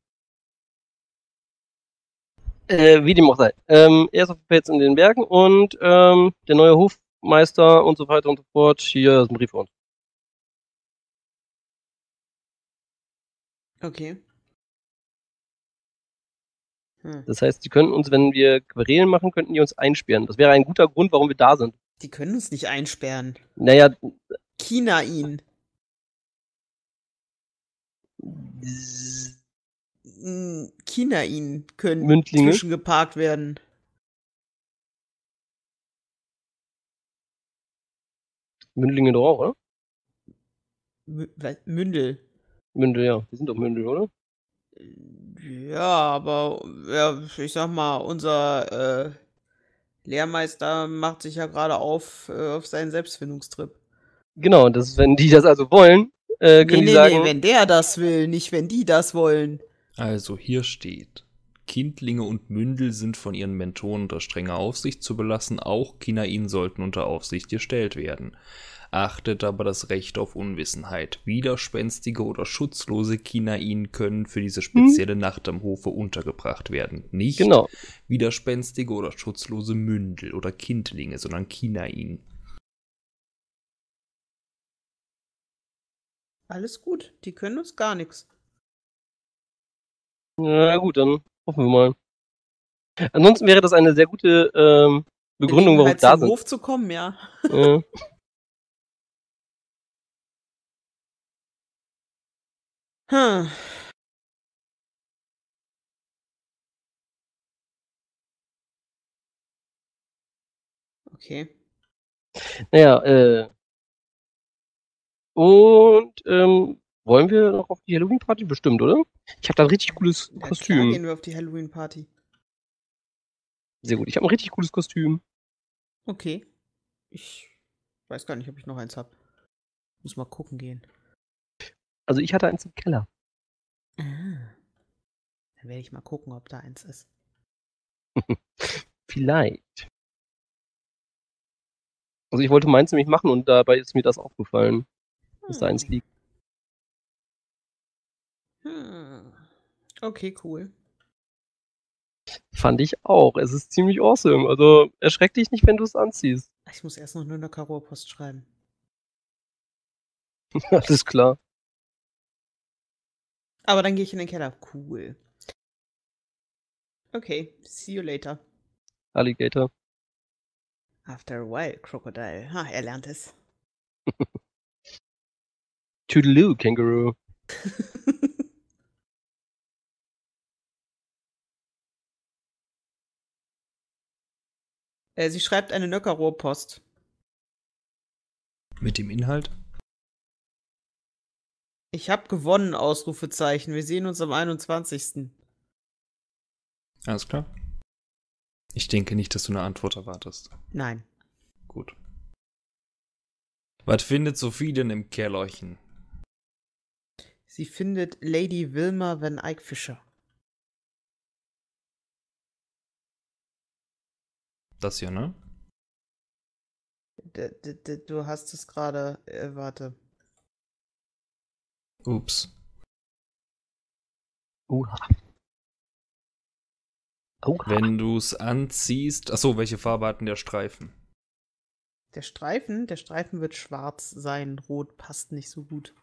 Wie dem auch sei. Er ist auf jeden Fall jetzt in den Bergen und der neue Hofmeister und so weiter und so fort. Hier ist ein Brief für uns. Okay. Das heißt, die könnten uns, wenn wir Querelen machen, könnten die uns einsperren. Das wäre ein guter Grund, warum wir da sind. Die können uns nicht einsperren. Naja. China ihn. China ihn können Mündlinge zwischengeparkt werden. Mündlinge doch auch, oder? Mündel. Mündel, ja. Die sind doch Mündel, oder? Ja, aber ja, ich sag mal, unser Lehrmeister macht sich ja gerade auf seinen Selbstfindungstrip. Genau, wenn die das also wollen, können die sagen. Nee, wenn der das will, nicht wenn die das wollen. Also hier steht: Kindlinge und Mündel sind von ihren Mentoren unter strenger Aufsicht zu belassen, auch Kinain sollten unter Aufsicht gestellt werden. Achtet aber das Recht auf Unwissenheit. Widerspenstige oder schutzlose Kinain können für diese spezielle Nacht am Hofe untergebracht werden. Nicht widerspenstige oder schutzlose Mündel oder Kindlinge, sondern Kinain. Alles gut, die können uns gar nichts. Na gut, dann hoffen wir mal. Ansonsten wäre das eine sehr gute Begründung, warum wir da sind. Zum Hof zu kommen, ja. Okay. Naja, und wollen wir noch auf die Halloween-Party? Bestimmt, oder? Ich habe da ein richtig cooles Kostüm. Klar gehen wir auf die Halloween-Party. Sehr gut, ich habe ein richtig cooles Kostüm. Okay. Ich weiß gar nicht, ob ich noch eins habe. Muss mal gucken gehen. Also ich hatte eins im Keller. Dann werde ich mal gucken, ob da eins ist. Vielleicht. Also ich wollte meins nämlich machen und dabei ist mir das aufgefallen, dass da eins liegt. Okay, cool. Fand ich auch. Es ist ziemlich awesome. Also erschreck dich nicht, wenn du es anziehst. Ich muss erst noch eine Rohrpost schreiben. Alles klar. Aber dann gehe ich in den Keller. Cool. Okay, see you later. Alligator. After a while, Crocodile. Ha, er lernt es. Toodaloo, Kangaroo. Sie schreibt eine Nöckerrohrpost. Mit dem Inhalt? Ich hab gewonnen, Ausrufezeichen. Wir sehen uns am 21. Alles klar. Ich denke nicht, dass du eine Antwort erwartest. Nein. Gut. Was findet Sophie denn im Kellerchen? Sie findet Lady Wilma Van Eyck Fischer. Das hier, ne? Du hast es gerade. Warte. Ups. Oha. Oha. Wenn du es anziehst. Achso, welche Farbe hat denn der Streifen? Der Streifen wird schwarz sein. Rot passt nicht so gut.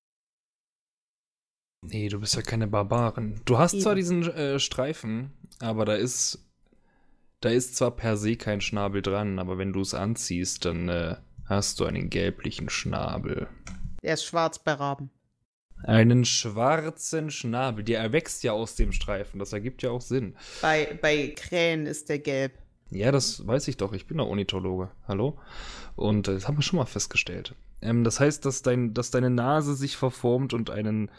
Nee, du bist ja keine Barbarin. Du hast zwar Eben. diesen Streifen, aber da ist zwar per se kein Schnabel dran, aber wenn du es anziehst, dann hast du einen gelblichen Schnabel. Er ist schwarz bei Raben. Einen schwarzen Schnabel. Der erwächst ja aus dem Streifen. Das ergibt ja auch Sinn. Bei Krähen ist der gelb. Ja, das weiß ich doch. Ich bin doch Ornithologe. Hallo? Und das haben wir schon mal festgestellt. Das heißt, dass deine Nase sich verformt und einen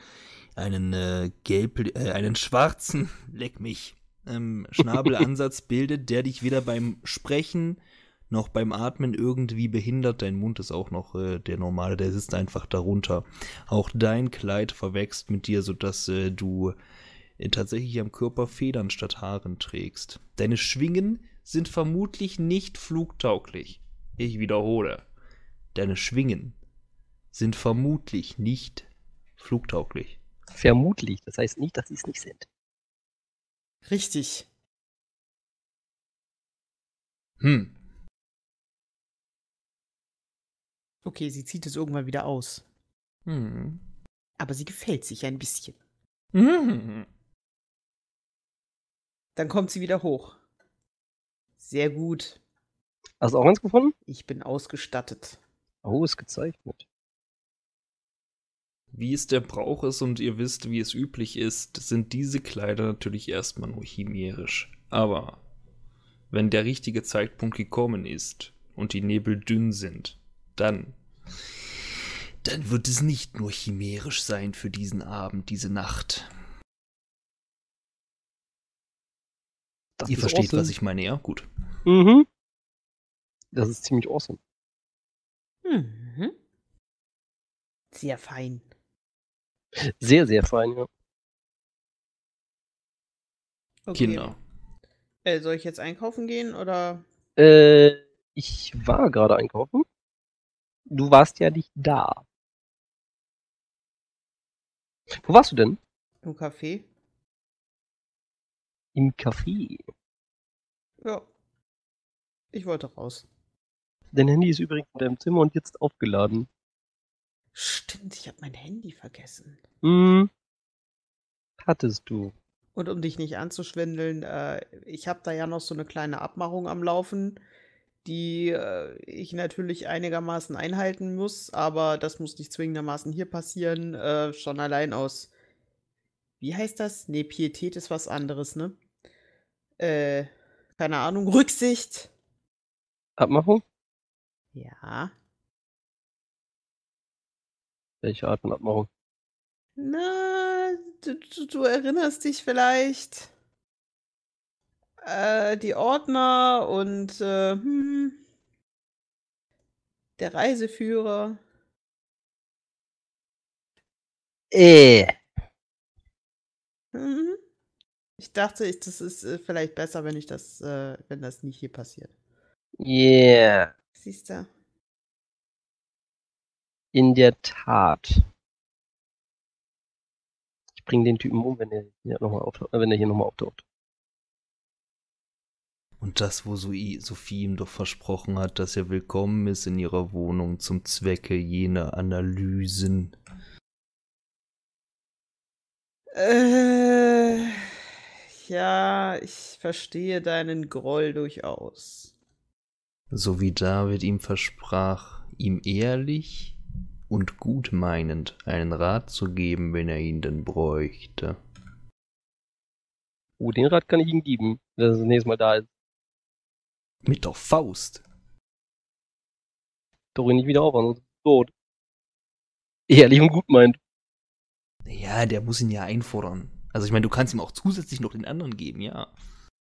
schwarzen, leck mich, Schnabelansatz bildet, der dich weder beim Sprechen noch beim Atmen irgendwie behindert. Dein Mund ist auch noch der normale, der sitzt einfach darunter. Auch dein Kleid verwächst mit dir, sodass du tatsächlich am Körper Federn statt Haaren trägst. Deine Schwingen sind vermutlich nicht flugtauglich. Ich wiederhole. Deine Schwingen sind vermutlich nicht flugtauglich. Vermutlich. Das heißt nicht, dass sie es nicht sind. Richtig. Okay, sie zieht es irgendwann wieder aus. Aber sie gefällt sich ein bisschen. Dann kommt sie wieder hoch. Sehr gut. Hast du auch eins gefunden? Ich bin ausgestattet. Oh, ist gezeichnet. Wie es der Brauch ist und ihr wisst, wie es üblich ist, sind diese Kleider natürlich erstmal nur chimärisch. Aber wenn der richtige Zeitpunkt gekommen ist und die Nebel dünn sind, dann wird es nicht nur chimärisch sein für diesen Abend, diese Nacht. Ihr versteht, awesome. was ich meine, ja? Gut. Mhm. Das ist ziemlich awesome. Mhm. Sehr fein. Sehr, sehr fein, ja. Okay. Kinder. Soll ich jetzt einkaufen gehen oder? Ich war gerade einkaufen. Du warst ja nicht da. Wo warst du denn? Im Café? Im Café. Ja. Ich wollte raus. Dein Handy ist übrigens in deinem Zimmer und jetzt aufgeladen. Stimmt, ich habe mein Handy vergessen. Hattest du. Und um dich nicht anzuschwindeln, ich habe da ja noch so eine kleine Abmachung am Laufen, die ich natürlich einigermaßen einhalten muss, aber das muss nicht zwingendermaßen hier passieren, schon allein aus, wie heißt das? Nee, Pietät ist was anderes, ne? Keine Ahnung, Rücksicht. Abmachung? Ja. Welche Art von Abmachung? Na, du erinnerst dich vielleicht. Die Ordner und der Reiseführer. Mhm. Ich dachte, das ist vielleicht besser, wenn wenn das nicht hier passiert. Yeah, Siehst du? in der Tat. Ich bringe den Typen um, wenn er hier nochmal auftaucht. Und das, wo Sophie ihm doch versprochen hat, dass er willkommen ist in ihrer Wohnung zum Zwecke jener Analysen. Ja, ich verstehe deinen Groll durchaus. So wie David ihm versprach, ihm ehrlich und gutmeinend einen Rat zu geben, wenn er ihn denn bräuchte. Oh, den Rat kann ich ihm geben, wenn er das nächste Mal da ist. Mit der Faust. Doch ihn nicht wieder auf, sonst ist er tot. Ehrlich und gut meint. Ja, der muss ihn ja einfordern. Also ich meine, du kannst ihm auch zusätzlich noch den anderen geben, ja.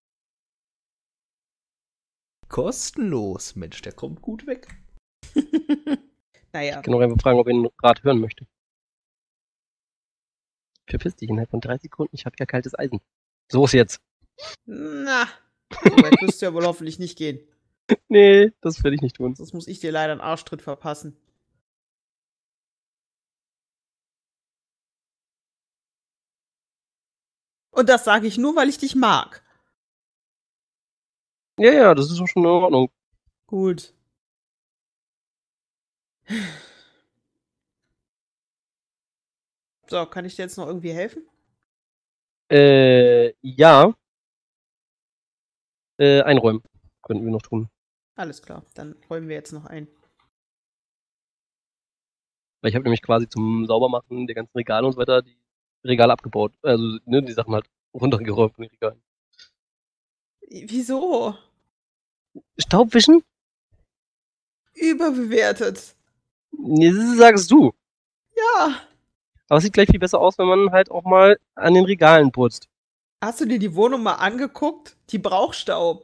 Kostenlos. Mensch, der kommt gut weg. Naja. Ich kann auch einfach fragen, ob er den Rat hören möchte. Verpiss dich innerhalb von 3 Sekunden, ich habe ja kaltes Eisen. So ist jetzt. Na, so weit wirst du ja wohl hoffentlich nicht gehen. Nee, das werde ich nicht tun. Sonst muss ich dir leider einen Arschtritt verpassen. Und das sage ich nur, weil ich dich mag. Ja, das ist doch schon in Ordnung. Gut. So, kann ich dir jetzt noch irgendwie helfen? Ja. Einräumen könnten wir noch tun. Alles klar, dann räumen wir jetzt noch ein. Weil ich habe nämlich quasi zum Saubermachen der ganzen Regale und so weiter die Regale abgebaut. Also, ne, die Sachen halt runtergeräumt von den Regalen. Wieso? Staubwischen? Überbewertet. Nee, das sagst du. Ja. Aber es sieht gleich viel besser aus, wenn man halt auch mal an den Regalen putzt. Hast du dir die Wohnung mal angeguckt? Die braucht Staub.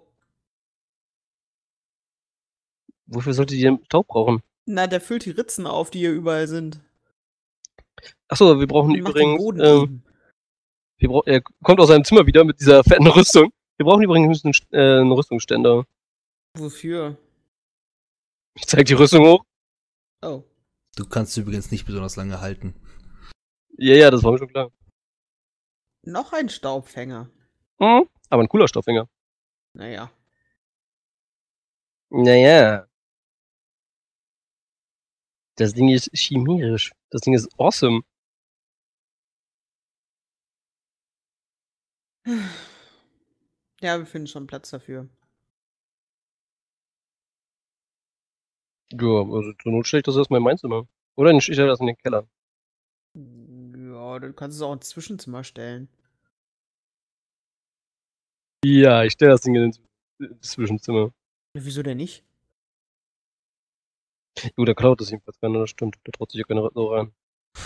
Wofür sollte die denn Staub brauchen? Na, der füllt die Ritzen auf, die hier überall sind. Achso, wir brauchen Und macht den übrigens. Boden eben. Er kommt aus seinem Zimmer wieder mit dieser fetten Rüstung. Wir brauchen übrigens einen Rüstungsständer. Wofür? Ich zeig die Rüstung hoch. Oh. Du kannst übrigens nicht besonders lange halten. Ja, das war mir schon klar. Noch ein Staubfänger. Mhm, aber ein cooler Stoffhänger. Naja. Naja. Das Ding ist chimerisch. Das Ding ist awesome. Ja, wir finden schon Platz dafür. Ja, also zur Not stelle ich das erstmal in mein Zimmer. Oder ich stelle das in den Keller. Ja, du kannst es auch ins Zwischenzimmer stellen. Ja, ich stelle das Ding ins Zwischenzimmer. Wieso denn nicht? Gut, der klaut das jedenfalls keiner, das stimmt. Da traut sich ja keiner so rein.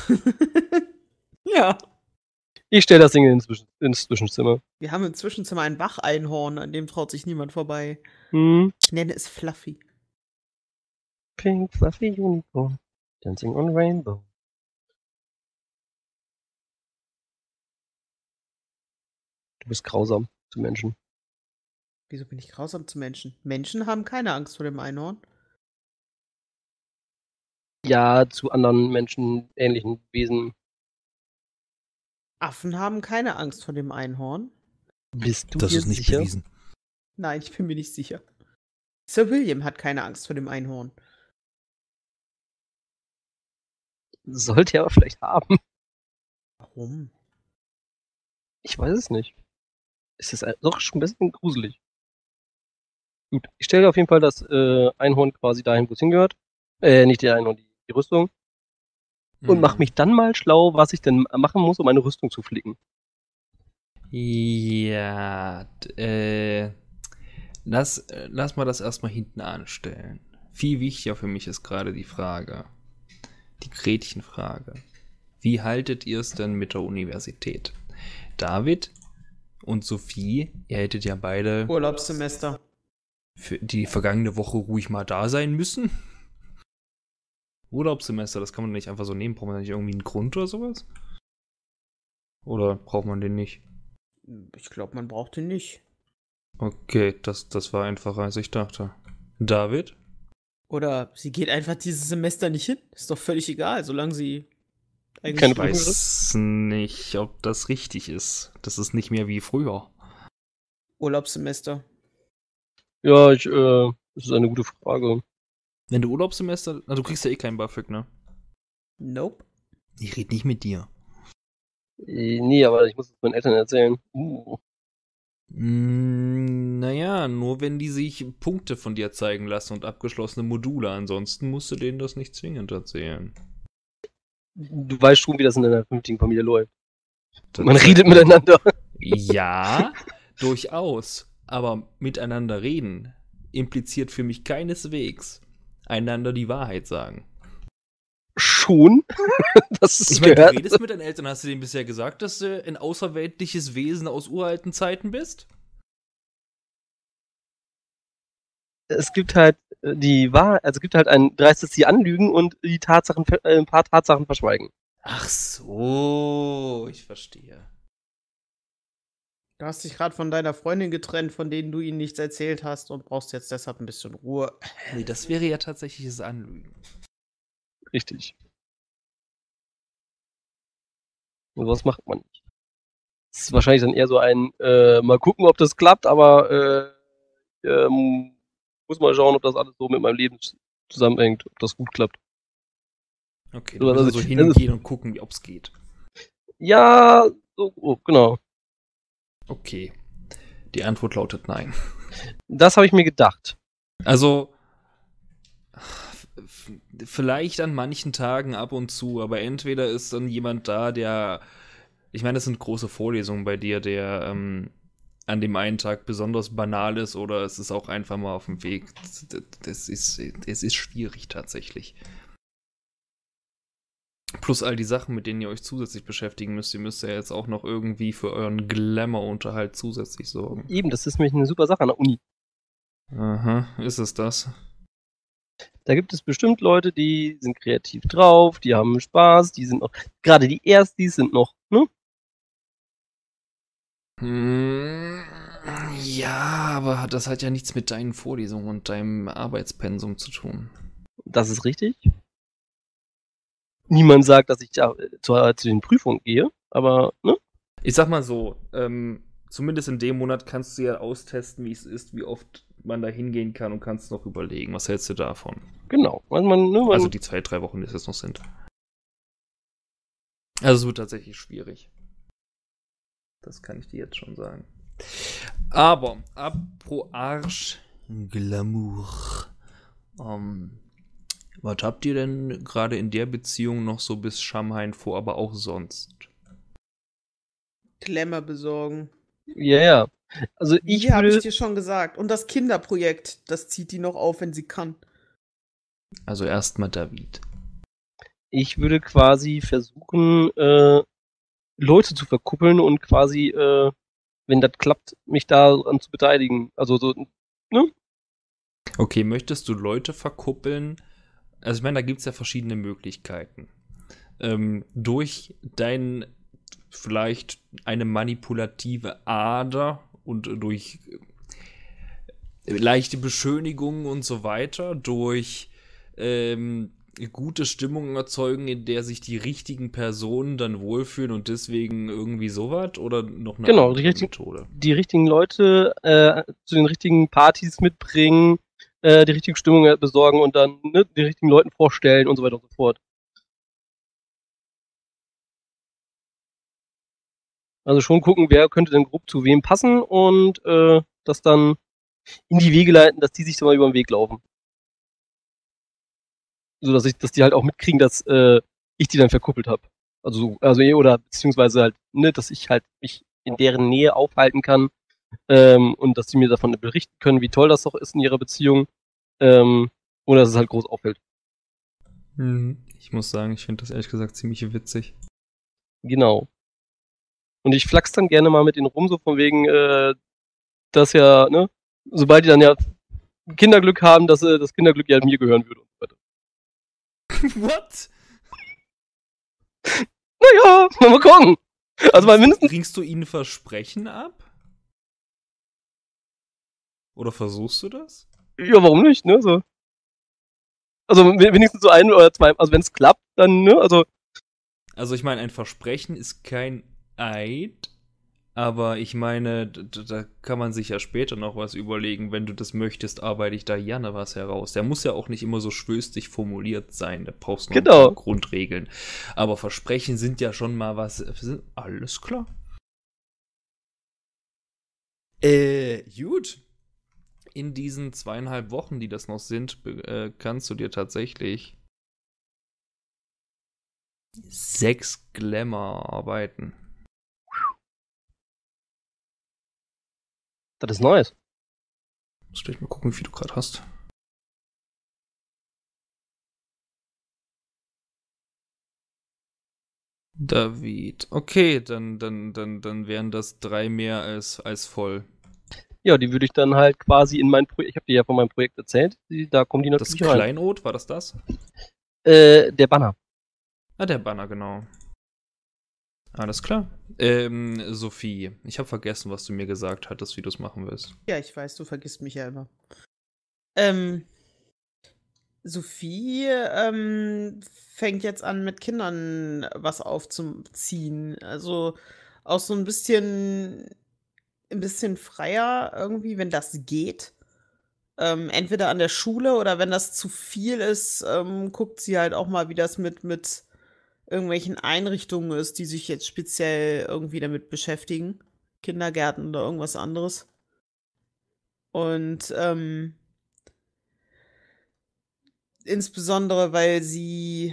Ja. Ich stelle das Ding ins Zwischenzimmer. Wir haben im Zwischenzimmer ein Wacheinhorn, an dem traut sich niemand vorbei. Hm. Ich nenne es Fluffy. Pink Fluffy Unicorn. Dancing on Rainbow. Du bist grausam zu Menschen. Wieso bin ich grausam zu Menschen? Menschen haben keine Angst vor dem Einhorn. Ja, zu anderen Menschen, ähnlichen Wesen. Affen haben keine Angst vor dem Einhorn. Bist du Das dir ist nicht sicher? bewiesen. Nein, ich bin mir nicht sicher. Sir William hat keine Angst vor dem Einhorn. Sollte er aber vielleicht haben. Warum? Ich weiß es nicht. Es ist doch schon ein bisschen gruselig. Gut, ich stelle auf jeden Fall das Einhorn quasi dahin, wo es hingehört. Nicht die Einhorn, die Rüstung. Und mach mich dann mal schlau, was ich denn machen muss, um eine Rüstung zu flicken. Ja, lass mal das erstmal hinten anstellen. Viel wichtiger für mich ist gerade die Frage, die Gretchenfrage. Wie haltet ihr es denn mit der Universität? David und Sophie, ihr hättet ja beide Urlaubssemester. für die vergangene Woche ruhig mal da sein müssen. Urlaubssemester, das kann man nicht einfach so nehmen. Braucht man da nicht irgendwie einen Grund oder sowas? Oder braucht man den nicht? Ich glaube, man braucht ihn nicht. Okay, das war einfacher, als ich dachte. David? Oder sie geht einfach dieses Semester nicht hin. Ist doch völlig egal, solange sie eigentlich Keine Ich weiß nicht, ob das richtig ist. Das ist nicht mehr wie früher. Urlaubssemester. Ja, das ist eine gute Frage. Wenn du Urlaubssemester, du kriegst ja eh keinen BAföG, ne? Nope. Ich rede nicht mit dir. Nee, aber ich muss es meinen Eltern erzählen. Naja, nur wenn die sich Punkte von dir zeigen lassen und abgeschlossene Module. Ansonsten musst du denen das nicht zwingend erzählen. Du weißt schon, wie das in einer vernünftigen Familie läuft. Das Man redet miteinander. Ja, durchaus. Aber miteinander reden impliziert für mich keineswegs einander die Wahrheit sagen. Schon? Das ist Ich meine, du gehört. redest mit deinen Eltern. Hast du denen bisher gesagt, dass du ein außerweltliches Wesen aus uralten Zeiten bist? Es gibt halt die Wahrheit, also es gibt halt ein dreistes sie anlügen und die Tatsachen, ein paar Tatsachen verschweigen. Ach so, ich verstehe. Du hast dich gerade von deiner Freundin getrennt, von denen du ihnen nichts erzählt hast und brauchst jetzt deshalb ein bisschen Ruhe. Nee, das wäre ja tatsächliches Anlügen. Richtig. Und sowas macht man nicht. Das ist wahrscheinlich dann eher so ein, mal gucken, ob das klappt, aber muss mal schauen, ob das alles so mit meinem Leben zusammenhängt, ob das gut klappt. Okay, So, du musst also- so hingehen und gucken, ob es geht. Ja, so, genau. Okay. Die Antwort lautet nein. Das habe ich mir gedacht. Also, vielleicht an manchen Tagen ab und zu, aber entweder ist dann jemand da, der, ich meine, das sind große Vorlesungen bei dir, der an dem einen Tag besonders banal ist oder es ist auch einfach mal auf dem Weg. Es ist schwierig tatsächlich. Plus all die Sachen, mit denen ihr euch zusätzlich beschäftigen müsst. Ihr müsst ja jetzt auch noch irgendwie für euren Glamour-Unterhalt zusätzlich sorgen. Eben, das ist nämlich eine super Sache an der Uni. Aha, ist es das? Da gibt es bestimmt Leute, die sind kreativ drauf, die haben Spaß, die sind noch, gerade die Erstis sind noch, ne? Ja, aber das hat ja nichts mit deinen Vorlesungen und deinem Arbeitspensum zu tun. Das ist richtig. Niemand sagt, dass ich zu den Prüfungen gehe, aber, ne? Ich sag mal so, zumindest in dem Monat kannst du ja austesten, wie es ist, wie oft man da hingehen kann und kannst noch überlegen. Was hältst du davon? Genau. Also die 2-3 Wochen, die es jetzt noch sind. Also es wird tatsächlich schwierig. Das kann ich dir jetzt schon sagen. Aber, apro Arsch, Glamour. Was habt ihr denn gerade in der Beziehung noch so bis Schamhain vor, aber auch sonst? Klemmer besorgen. Ja. Also Ja, habe ich dir schon gesagt. Und das Kinderprojekt, das zieht die noch auf, wenn sie kann. Also erstmal David. Ich würde quasi versuchen, Leute zu verkuppeln und quasi, wenn das klappt, mich daran zu beteiligen. Also so, ne? Okay, möchtest du Leute verkuppeln? Also ich meine, da gibt es ja verschiedene Möglichkeiten. Durch vielleicht eine manipulative Ader und durch leichte Beschönigungen und so weiter, durch gute Stimmung erzeugen, in der sich die richtigen Personen dann wohlfühlen und deswegen irgendwie sowas oder noch eine andere Methode? Die richtigen Leute zu den richtigen Partys mitbringen, die richtige Stimmung besorgen und dann die richtigen Leuten vorstellen und so weiter und so fort. Also schon gucken, wer könnte denn grob zu wem passen und das dann in die Wege leiten, dass die sich so mal über den Weg laufen. So dass die halt auch mitkriegen, dass ich die dann verkuppelt habe. Oder beziehungsweise halt, ne, dass ich halt mich in deren Nähe aufhalten kann und dass die mir davon berichten können, wie toll das doch ist in ihrer Beziehung, ohne dass es halt groß auffällt. Ich muss sagen, ich finde das ehrlich gesagt ziemlich witzig. Genau. Und ich flachs dann gerne mal mit denen rum, so von wegen, dass ja, ne, sobald die dann ja Kinderglück haben, dass das Kinderglück ja mir gehören würde und so weiter. What? Naja, mal gucken. Also mal mindestens. Bringst du ihnen Versprechen ab? Oder versuchst du das? Ja, warum nicht, ne? So. Also wenigstens so ein oder zwei. Also wenn es klappt, dann, ne? Also ich meine, ein Versprechen ist kein Eid, aber ich meine, da kann man sich ja später noch was überlegen. Wenn du das möchtest, arbeite ich da gerne was heraus. Der muss ja auch nicht immer so schwülstig formuliert sein. Da brauchst du noch ein paar Grundregeln. Aber Versprechen sind ja schon mal was. Alles klar. Gut. In diesen 2,5 Wochen, die das noch sind, kannst du dir tatsächlich 6 Glamour arbeiten. Das ist nice. Muss gleich mal gucken, wie viel du gerade hast. David. Okay, dann wären das 3 mehr als voll. Ja, die würde ich dann halt quasi in mein Projekt, ich habe dir ja von meinem Projekt erzählt, da kommen die natürlich rein. Das Kleinod, war das? Der Banner. Ah, der Banner, genau. Alles klar. Sophie, ich habe vergessen, was du mir gesagt hattest, wie du es machen willst. Ja, ich weiß, du vergisst mich ja immer. Sophie fängt jetzt an, mit Kindern was aufzuziehen. Also auch so ein bisschen freier irgendwie, wenn das geht. Entweder an der Schule oder wenn das zu viel ist, guckt sie halt auch mal, wie das mit irgendwelchen Einrichtungen ist, die sich jetzt speziell irgendwie damit beschäftigen. Kindergärten oder irgendwas anderes. Und insbesondere, weil sie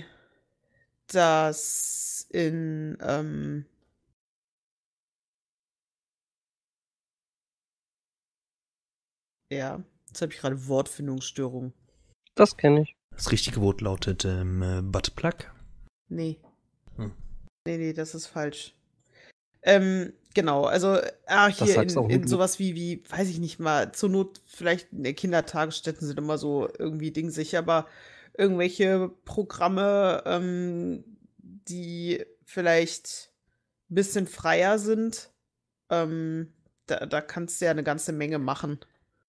das in ja, jetzt habe ich gerade Wortfindungsstörung. Das kenne ich. Das richtige Wort lautet Buttplug? Nee. Nee, das ist falsch. Genau, also hier in sowas wie, weiß ich nicht mal, zur Not vielleicht in der Kindertagesstätten sind immer so irgendwie dingsig, aber irgendwelche Programme, die vielleicht ein bisschen freier sind, da kannst du ja eine ganze Menge machen.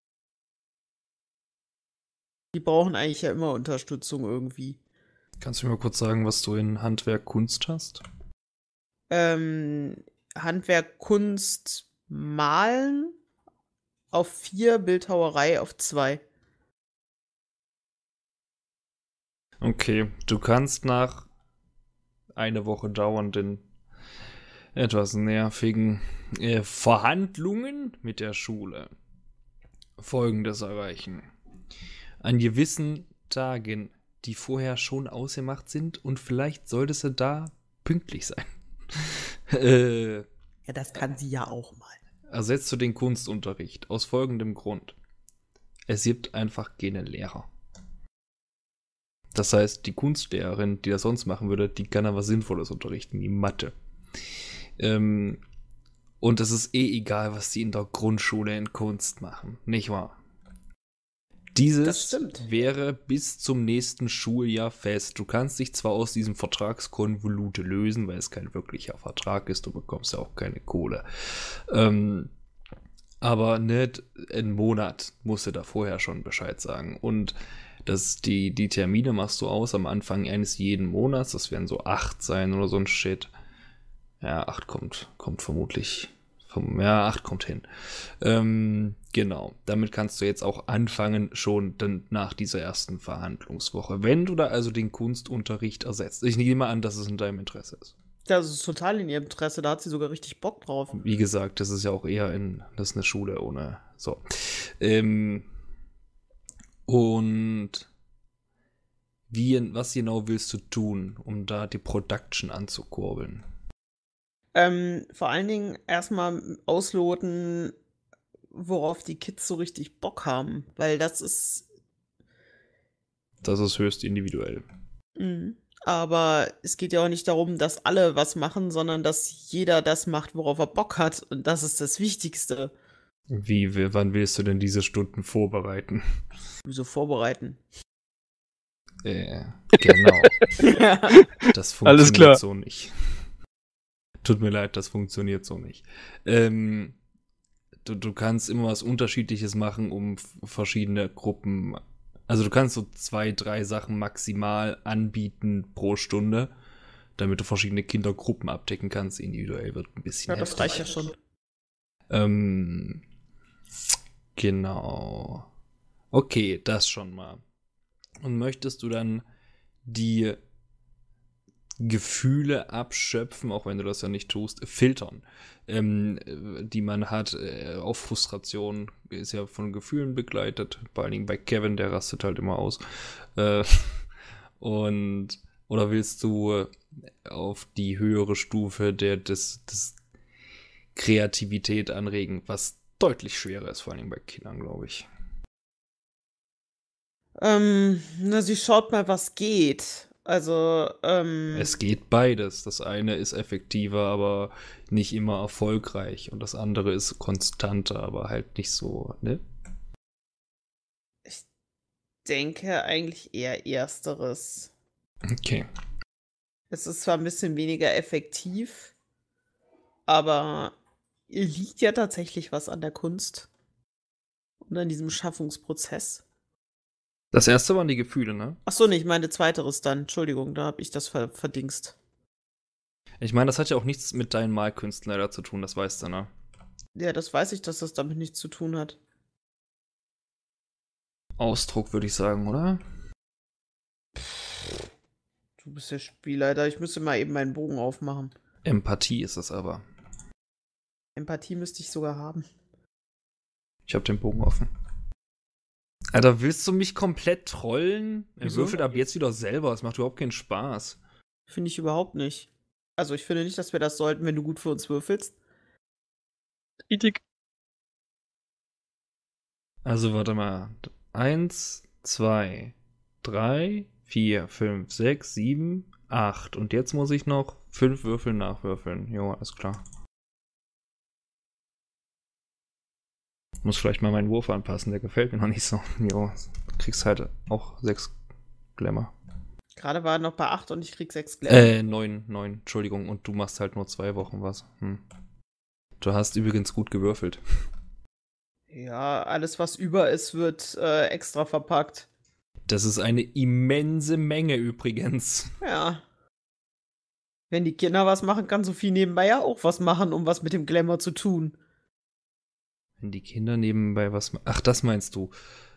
Die brauchen eigentlich ja immer Unterstützung irgendwie. Kannst du mir mal kurz sagen, was du in Handwerk Kunst hast? Handwerk Kunst malen auf 4, Bildhauerei auf 2. Okay, du kannst nach eine Woche dauernden, etwas nervigen Verhandlungen mit der Schule Folgendes erreichen. An gewissen Tagen, die vorher schon ausgemacht sind, und vielleicht solltest du da pünktlich sein. Ja, das kann sie ja auch mal. Ersetzt du den Kunstunterricht aus folgendem Grund. Es gibt einfach keine Lehrer. Das heißt, die Kunstlehrerin, die das sonst machen würde, die kann aber was Sinnvolles unterrichten, wie Mathe. Und es ist egal, was die in der Grundschule in Kunst machen, nicht wahr? Dieses wäre bis zum nächsten Schuljahr fest. Du kannst dich zwar aus diesem Vertragskonvolut lösen, weil es kein wirklicher Vertrag ist, du bekommst ja auch keine Kohle. Aber nicht einen Monat musst du da vorher schon Bescheid sagen. Und die Termine machst du aus am Anfang eines jeden Monats. Das werden so 8 sein oder so ein Shit. Ja, 8 kommt vermutlich. 8 kommt hin. Genau. Damit kannst du jetzt auch anfangen, schon dann nach dieser ersten Verhandlungswoche. Wenn du da also den Kunstunterricht ersetzt. Ich nehme an, dass es in deinem Interesse ist. Das ist total in ihrem Interesse. Da hat sie sogar richtig Bock drauf. Wie gesagt, das ist ja auch eher das ist eine Schule ohne. So. Und was genau willst du tun, um da die Production anzukurbeln? Vor allen Dingen erstmal ausloten, worauf die Kids so richtig Bock haben. Weil das ist höchst individuell. Aber es geht ja auch nicht darum, dass alle was machen, sondern dass jeder das macht, worauf er Bock hat. Und das ist das Wichtigste. Wann willst du denn diese Stunden vorbereiten? Wieso vorbereiten? Genau. Das funktioniert Alles klar. So nicht. Tut mir leid, das funktioniert so nicht. Du kannst immer was Unterschiedliches machen, um verschiedene Gruppen. Also du kannst so 2, 3 Sachen maximal anbieten pro Stunde, damit du verschiedene Kindergruppen abdecken kannst. Individuell wird ein bisschen Ja, das reicht ja schon. Genau. Okay, das schon mal. Und möchtest du dann die Gefühle abschöpfen, auch wenn du das ja nicht tust, filtern, die man hat, auf Frustration, ist ja von Gefühlen begleitet, vor allen Dingen bei Kevin, der rastet halt immer aus. Oder willst du auf die höhere Stufe des Kreativität anregen, was deutlich schwerer ist, vor allen Dingen bei Kindern, glaube ich. Sie schaut mal, was geht. Also, Es geht beides. Das eine ist effektiver, aber nicht immer erfolgreich. Und das andere ist konstanter, aber halt nicht so, ne? ich denke eigentlich eher Ersteres. Okay. Es ist zwar ein bisschen weniger effektiv, aber ihr liegt ja tatsächlich was an der Kunst und an diesem Schaffungsprozess. Das erste waren die Gefühle, ne? Achso, nee, ich meine zweiteres dann. Entschuldigung, da habe ich das verdingst. Ich meine, das hat ja auch nichts mit deinen Malkünsten leider zu tun, das weißt du, ne? Ja, das weiß ich, dass das damit nichts zu tun hat. Ausdruck, würde ich sagen, oder? Du bist der Spielleiter. Ich müsste mal eben meinen Bogen aufmachen. Empathie ist es aber. Empathie müsste ich sogar haben. Ich habe den Bogen offen. Alter, willst du mich komplett trollen? Er Wieso? würfelt ab jetzt wieder selber. Es macht überhaupt keinen Spaß. Finde ich überhaupt nicht. Also, ich finde nicht, dass wir das sollten, wenn du gut für uns würfelst. Kritik. Also, warte mal. 1, 2, 3, 4, 5, 6, 7, 8. Und jetzt muss ich noch 5 Würfel nachwürfeln. Jo, alles klar. Muss vielleicht mal meinen Wurf anpassen, der gefällt mir noch nicht so. Jo, du kriegst halt auch 6 Glamour. Gerade war er noch bei 8 und ich krieg 6 Glamour. 9, Entschuldigung. Und du machst halt nur 2 Wochen was. Du hast übrigens gut gewürfelt. Ja, alles, was über ist, wird extra verpackt. Das ist eine immense Menge übrigens. Ja. Wenn die Kinder was machen, kann Sophie nebenbei ja auch was machen, um was mit dem Glamour zu tun. Wenn die Kinder nebenbei was machen. Ach, das meinst du.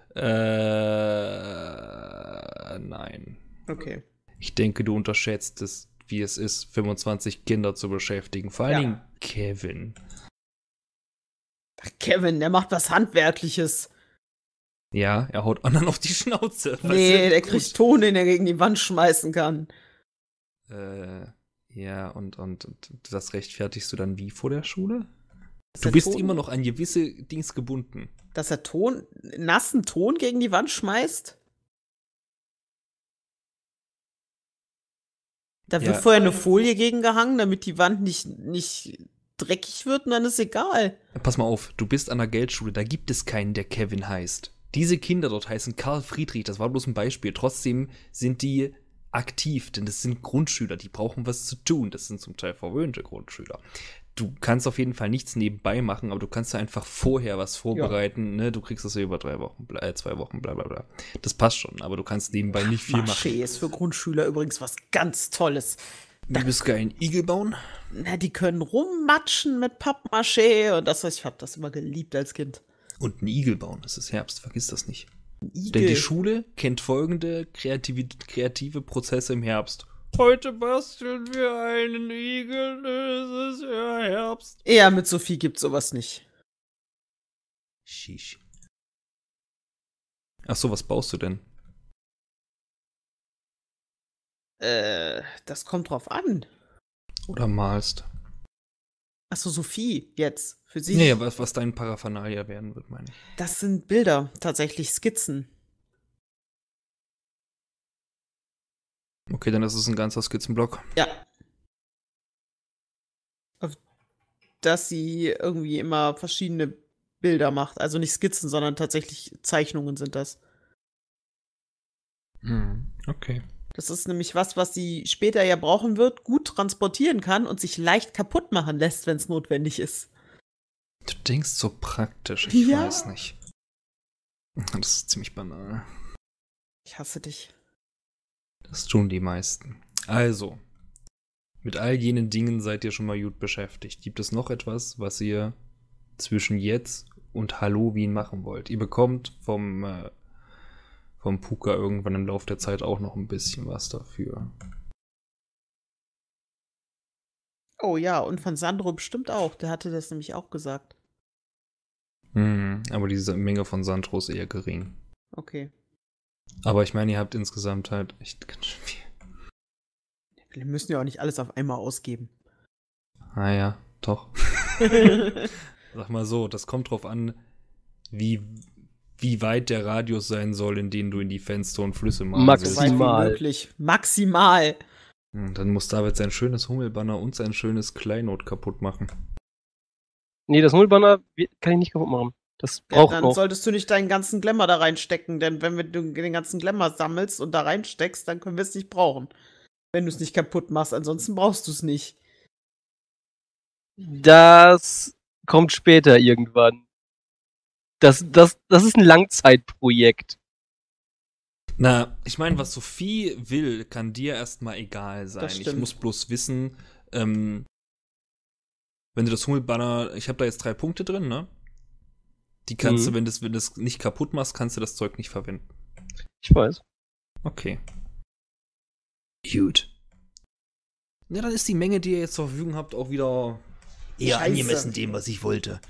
Nein. Okay. Ich denke, du unterschätzt es, wie es ist, 25 Kinder zu beschäftigen. Vor allen Dingen Kevin. Ach, Kevin, der macht was Handwerkliches. Ja, er haut anderen auf die Schnauze. Nee, der kriegt Ton, den er gegen die Wand schmeißen kann. Ja, und das rechtfertigst du dann wie vor der Schule? Dass Du er bist Ton, immer noch an gewisse Dings gebunden. Dass er nassen Ton gegen die Wand schmeißt? Da wird Ja. vorher eine Folie gegen gehangen, damit die Wand nicht dreckig wird und dann ist egal. Pass mal auf, du bist an der Geldschule, da gibt es keinen, der Kevin heißt. Diese Kinder dort heißen Karl Friedrich, das war bloß ein Beispiel. Trotzdem sind die aktiv, denn das sind Grundschüler, die brauchen was zu tun. Das sind zum Teil verwöhnte Grundschüler. Du kannst auf jeden Fall nichts nebenbei machen, aber du kannst da einfach vorher was vorbereiten. Ne? Du kriegst das ja über 2 Wochen, 2 Wochen, bla bla bla. Das passt schon, aber du kannst nebenbei nicht viel machen. Maché ist für Grundschüler übrigens was ganz Tolles. Du bist kein Igel bauen? Na, die können rummatschen mit Pappmaché und das, ich hab das immer geliebt als Kind. Und einen Igel bauen, es ist Herbst, vergiss das nicht. Igel. Denn die Schule kennt folgende kreative Prozesse im Herbst. Heute basteln wir einen Igel, es ist ja Herbst. Ja, mit Sophie gibt's sowas nicht. Shish. Ach so, was baust du denn? Das kommt drauf an. Oder malst? Achso, Sophie jetzt. Für sie. Nee, was dein Paraphernalia werden wird, meine ich. Das sind Bilder, tatsächlich Skizzen. Okay, dann ist es ein ganzer Skizzenblock. Ja. Auf dass sie irgendwie immer verschiedene Bilder macht. Also nicht Skizzen, sondern tatsächlich Zeichnungen sind das. Okay. Das ist nämlich was sie später ja brauchen wird, gut transportieren kann und sich leicht kaputt machen lässt, wenn es notwendig ist. Du denkst so praktisch, ich Ja. weiß nicht. Das ist ziemlich banal. Ich hasse dich. Das tun die meisten. Also, mit all jenen Dingen seid ihr schon mal gut beschäftigt. Gibt es noch etwas, was ihr zwischen jetzt und Halloween machen wollt? Ihr bekommt vom Puka irgendwann im Laufe der Zeit auch noch ein bisschen was dafür. Oh ja, und von Sandro bestimmt auch. Der hatte das nämlich auch gesagt. Aber diese Menge von Sandro ist eher gering. Okay. Aber ich meine, ihr habt insgesamt halt echt ganz schön viel. Wir müssen ja auch nicht alles auf einmal ausgeben. Ah ja, doch. Sag mal so, das kommt drauf an, wie weit der Radius sein soll, in den du in die Fenster und Flüsse malen Maximal. So weit wie möglich. Maximal. Dann muss David sein schönes Hummelbanner und sein schönes Kleinod kaputt machen. Nee, das Nullbanner kann ich nicht kaputt machen. Das braucht dann noch. solltest du nicht deinen ganzen Glamour da reinstecken, denn wenn du den ganzen Glamour sammelst und da reinsteckst, dann können wir es nicht brauchen. Wenn du es nicht kaputt machst, ansonsten brauchst du es nicht. Das kommt später irgendwann. Das ist ein Langzeitprojekt. Na, ich meine, was Sophie will, kann dir erstmal egal sein. Das Ich stimmt. muss bloß wissen, wenn du das Hummelbanner, ich habe da jetzt 3 Punkte drin, ne? Die kannst du, wenn du es nicht kaputt machst, kannst du das Zeug nicht verwenden. Ich weiß. Okay. Gut. Ja, dann ist die Menge, die ihr jetzt zur Verfügung habt, auch wieder eher Scheiße. angemessen dem, was ich wollte.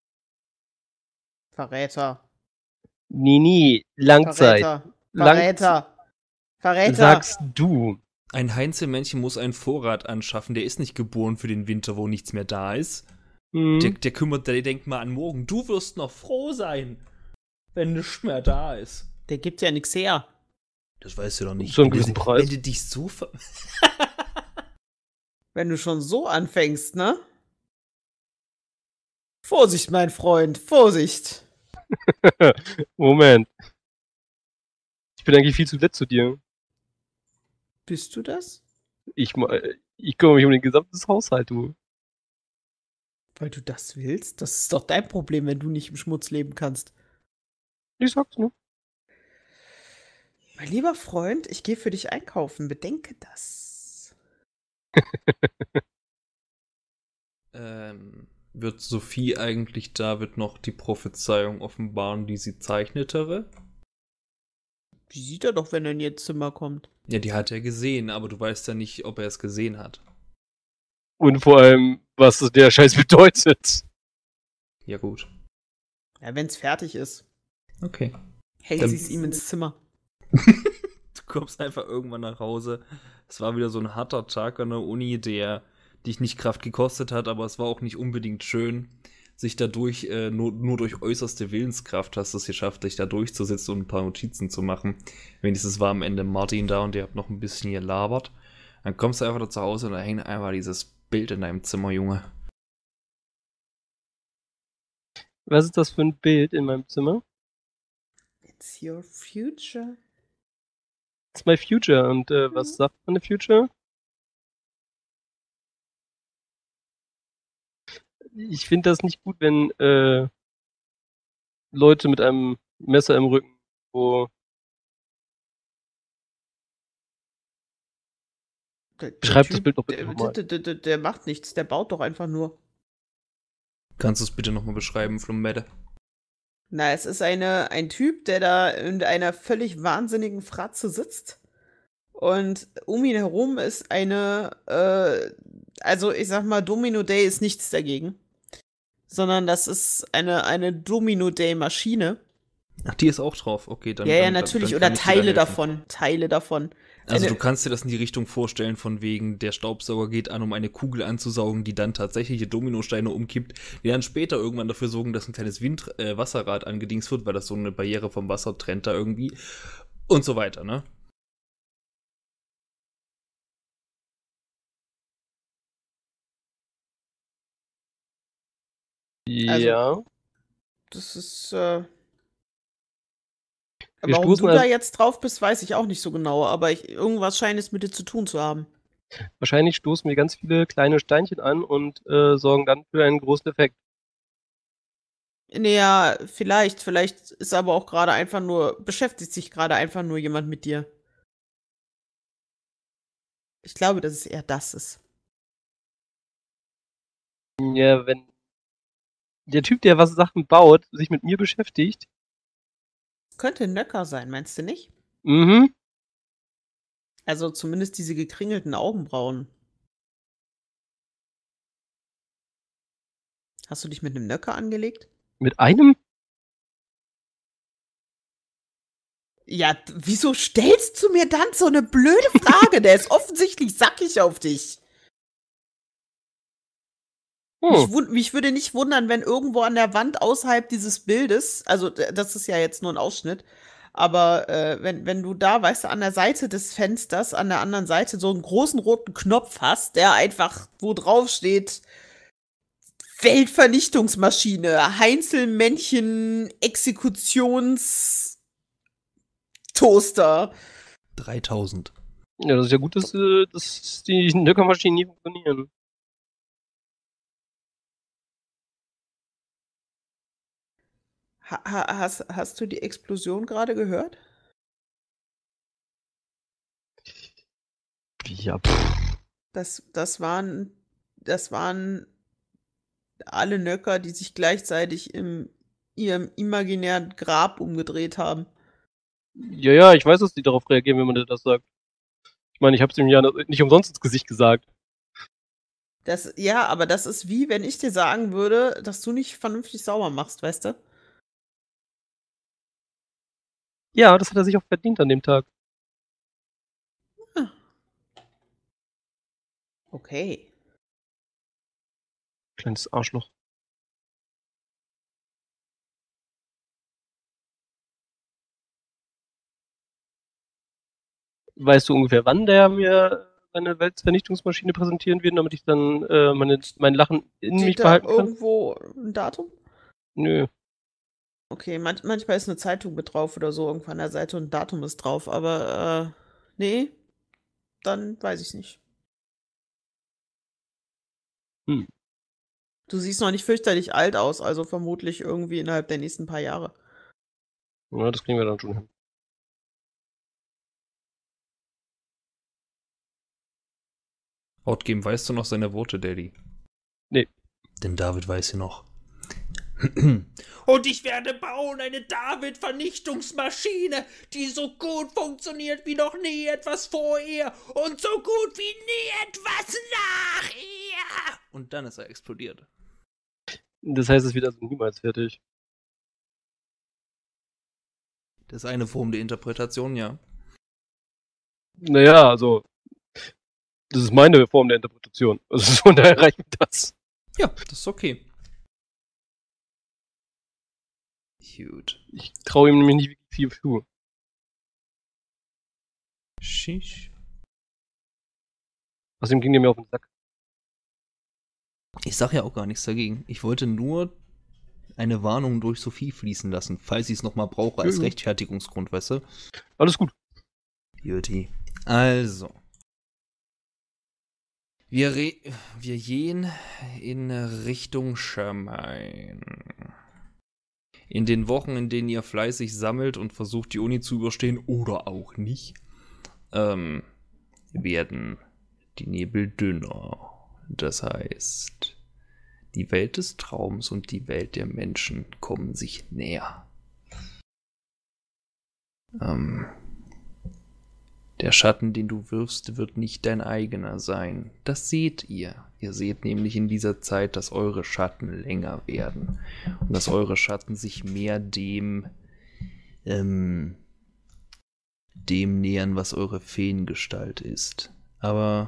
Verräter. Nee, Langzeit. Verräter. Sagst du. Ein Heinzelmännchen muss einen Vorrat anschaffen, der ist nicht geboren für den Winter, wo nichts mehr da ist. Der denkt mal an morgen. Du wirst noch froh sein, wenn nichts mehr da ist. Der gibt ja nichts her. Das weißt du doch nicht. Zu einem gewissen Preis. Wenn du dich so Wenn du schon so anfängst, ne? Vorsicht, mein Freund, Vorsicht. Moment. Ich bin eigentlich viel zu nett zu dir. Bist du das? Ich kümmere mich um den gesamten Haushalt, du. Weil du das willst? Das ist doch dein Problem, wenn du nicht im Schmutz leben kannst. Ich sag's nur. Mein lieber Freund, ich gehe für dich einkaufen. Bedenke das. Wird Sophie eigentlich David noch die Prophezeiung offenbaren, die sie zeichnetere? Die sieht er doch, wenn er in ihr Zimmer kommt. Ja, die hat er gesehen, aber du weißt ja nicht, ob er es gesehen hat. Und vor allem, was der Scheiß bedeutet. Ja, gut. Ja, wenn's fertig ist. Okay. Hängen Dann- sie es ihm ins Zimmer. Du kommst einfach irgendwann nach Hause. Es war wieder so ein harter Tag an der Uni, der dich nicht Kraft gekostet hat, aber es war auch nicht unbedingt schön. Sich dadurch, nur durch äußerste Willenskraft hast du es geschafft, dich da durchzusetzen und ein paar Notizen zu machen. Wenigstens war am Ende Martin da und ihr habt noch ein bisschen gelabert. Dann kommst du einfach da zu Hause und da hängt einfach dieses Bild in deinem Zimmer, Junge. Was ist das für ein Bild in meinem Zimmer? It's your future. It's my future. Und was sagt meine Future? Ich finde das nicht gut, wenn Leute mit einem Messer im Rücken, wo Beschreib das Bild doch bitte nochmal. Der macht nichts, der baut doch einfach nur. Kannst du es bitte nochmal beschreiben, Flummette? Na, es ist ein Typ, der da in einer völlig wahnsinnigen Fratze sitzt. Und um ihn herum ist also ich sag mal, Domino Day ist nichts dagegen. Sondern das ist eine Domino Day-Maschine. Ach, die ist auch drauf. Okay, dann. Ja, dann, natürlich. dann Oder kann ich dir da Teile helfen. davon. Teile davon. Also du kannst dir das in die Richtung vorstellen, von wegen, der Staubsauger geht an, um eine Kugel anzusaugen, die dann tatsächliche Dominosteine umkippt, die dann später irgendwann dafür sorgen, dass ein kleines Wasserrad angedingst wird, weil das so eine Barriere vom Wasser trennt da irgendwie. Und so weiter, ne? Ja. Das ist, Wir Warum stoßen du da also, jetzt drauf bist, weiß ich auch nicht so genau, aber irgendwas scheint es mit dir zu tun zu haben. wahrscheinlich stoßen wir ganz viele kleine Steinchen an und sorgen dann für einen großen Effekt. Naja, vielleicht ist aber auch gerade einfach nur, beschäftigt sich gerade einfach nur jemand mit dir. Ich glaube, dass es eher das ist. Ja, wenn der Typ, der was Sachen baut, sich mit mir beschäftigt. Könnte Nöcker sein, meinst du nicht? Mhm. Also zumindest diese gekringelten Augenbrauen. Hast du dich mit einem Nöcker angelegt? Mit einem? Ja, wieso stellst du mir dann so eine blöde Frage? Der ist offensichtlich sackig auf dich. Mich würde nicht wundern, wenn irgendwo an der Wand außerhalb dieses Bildes, also das ist ja jetzt nur ein Ausschnitt, aber wenn du da, weißt du, an der Seite des Fensters, an der anderen Seite so einen großen roten Knopf hast, der einfach, wo drauf steht, Weltvernichtungsmaschine, Heinzelmännchen, Exekutionstoaster. 3000. Ja, das ist ja gut, dass die Nöckermaschinen nie funktionieren. Hast du die Explosion gerade gehört? Ja, Das waren alle Nöcker, die sich gleichzeitig in ihrem imaginären Grab umgedreht haben. ja, ich weiß, dass die darauf reagieren, wenn man dir das sagt. Ich meine, ich habe es ihm ja nicht umsonst ins Gesicht gesagt. Ja, aber das ist wie, wenn ich dir sagen würde, dass du nicht vernünftig sauber machst, weißt du? Ja, das hat er sich auch verdient an dem Tag. Okay. Kleines Arschloch. Weißt du ungefähr, wann der mir seine Weltvernichtungsmaschine präsentieren wird, damit ich dann mein Lachen in mich Steht da behalten kann? irgendwo ein Datum? Nö. Okay, manchmal ist eine Zeitung mit drauf oder so, irgendwo an der Seite und ein Datum ist drauf, aber nee, dann weiß ich nicht. Hm. Du siehst noch nicht fürchterlich alt aus, also vermutlich irgendwie innerhalb der nächsten paar Jahre. Ja, das kriegen wir dann schon hin. Outgame, weißt du noch seine Worte, Daddy? Nee. Denn David weiß sie noch. Und ich werde bauen eine David-Vernichtungsmaschine, die so gut funktioniert wie noch nie etwas vor ihr und so gut wie nie etwas nach ihr. Und dann ist er explodiert. Das heißt, es wird also niemals fertig. Das ist eine Form der Interpretation, ja. Naja, also, das ist meine Form der Interpretation. Also von daher reicht mir das. Ja, das ist okay. Gut. Ich traue ihm nämlich nicht wirklich viel zu. Shish. Außerdem ging der mir auf den Sack. Ich sag ja auch gar nichts dagegen. Ich wollte nur eine Warnung durch Sophie fließen lassen, falls ich es nochmal brauche als Rechtfertigungsgrund, weißt du? Alles gut. Beauty. Also. Wir gehen in Richtung Schermein. In den Wochen, in denen ihr fleißig sammelt und versucht, die Uni zu überstehen oder auch nicht, werden die Nebel dünner. Das heißt, die Welt des Traums und die Welt der Menschen kommen sich näher. Der Schatten, den du wirfst, wird nicht dein eigener sein. Das seht ihr. Ihr seht nämlich in dieser Zeit, dass eure Schatten länger werden. Und dass eure Schatten sich mehr dem nähern, was eure Feengestalt ist. Aber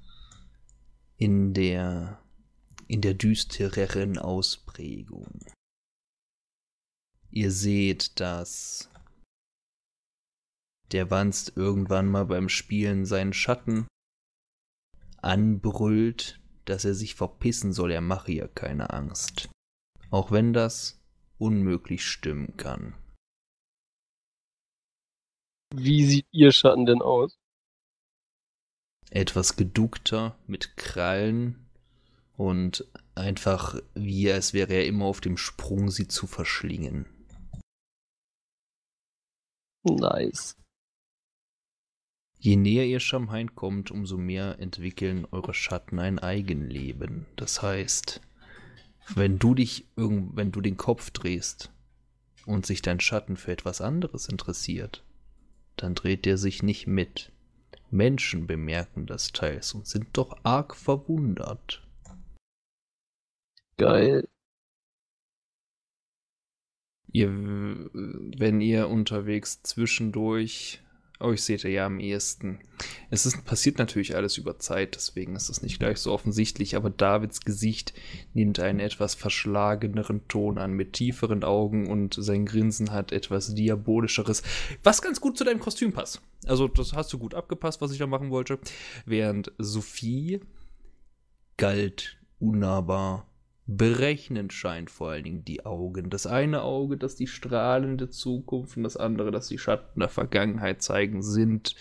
in der düstereren Ausprägung. Ihr seht, dass der Wanst irgendwann mal beim Spielen seinen Schatten anbrüllt, dass er sich verpissen soll, er mache ihr keine Angst. Auch wenn das unmöglich stimmen kann. Wie sieht Ihr Schatten denn aus? Etwas geduckter, mit Krallen und einfach wie als wäre er immer auf dem Sprung, sie zu verschlingen. Nice. Je näher ihr Schamhain kommt, umso mehr entwickeln eure Schatten ein Eigenleben. Das heißt, wenn du den Kopf drehst und sich dein Schatten für etwas anderes interessiert, dann dreht er sich nicht mit. Menschen bemerken das teils und sind doch arg verwundert. Geil. Wenn ihr unterwegs zwischendurch, euch seht ihr ja am ehesten. Passiert natürlich alles über Zeit, deswegen ist es nicht gleich so offensichtlich, aber Davids Gesicht nimmt einen etwas verschlageneren Ton an, mit tieferen Augen und sein Grinsen hat etwas Diabolischeres, was ganz gut zu deinem Kostüm passt. Also das hast du gut abgepasst, was ich da machen wollte. Während Sophie galt unnahbar. Berechnend scheint vor allen Dingen die Augen. Das eine Auge, das die strahlende Zukunft und das andere, das die Schatten der Vergangenheit zeigen, sind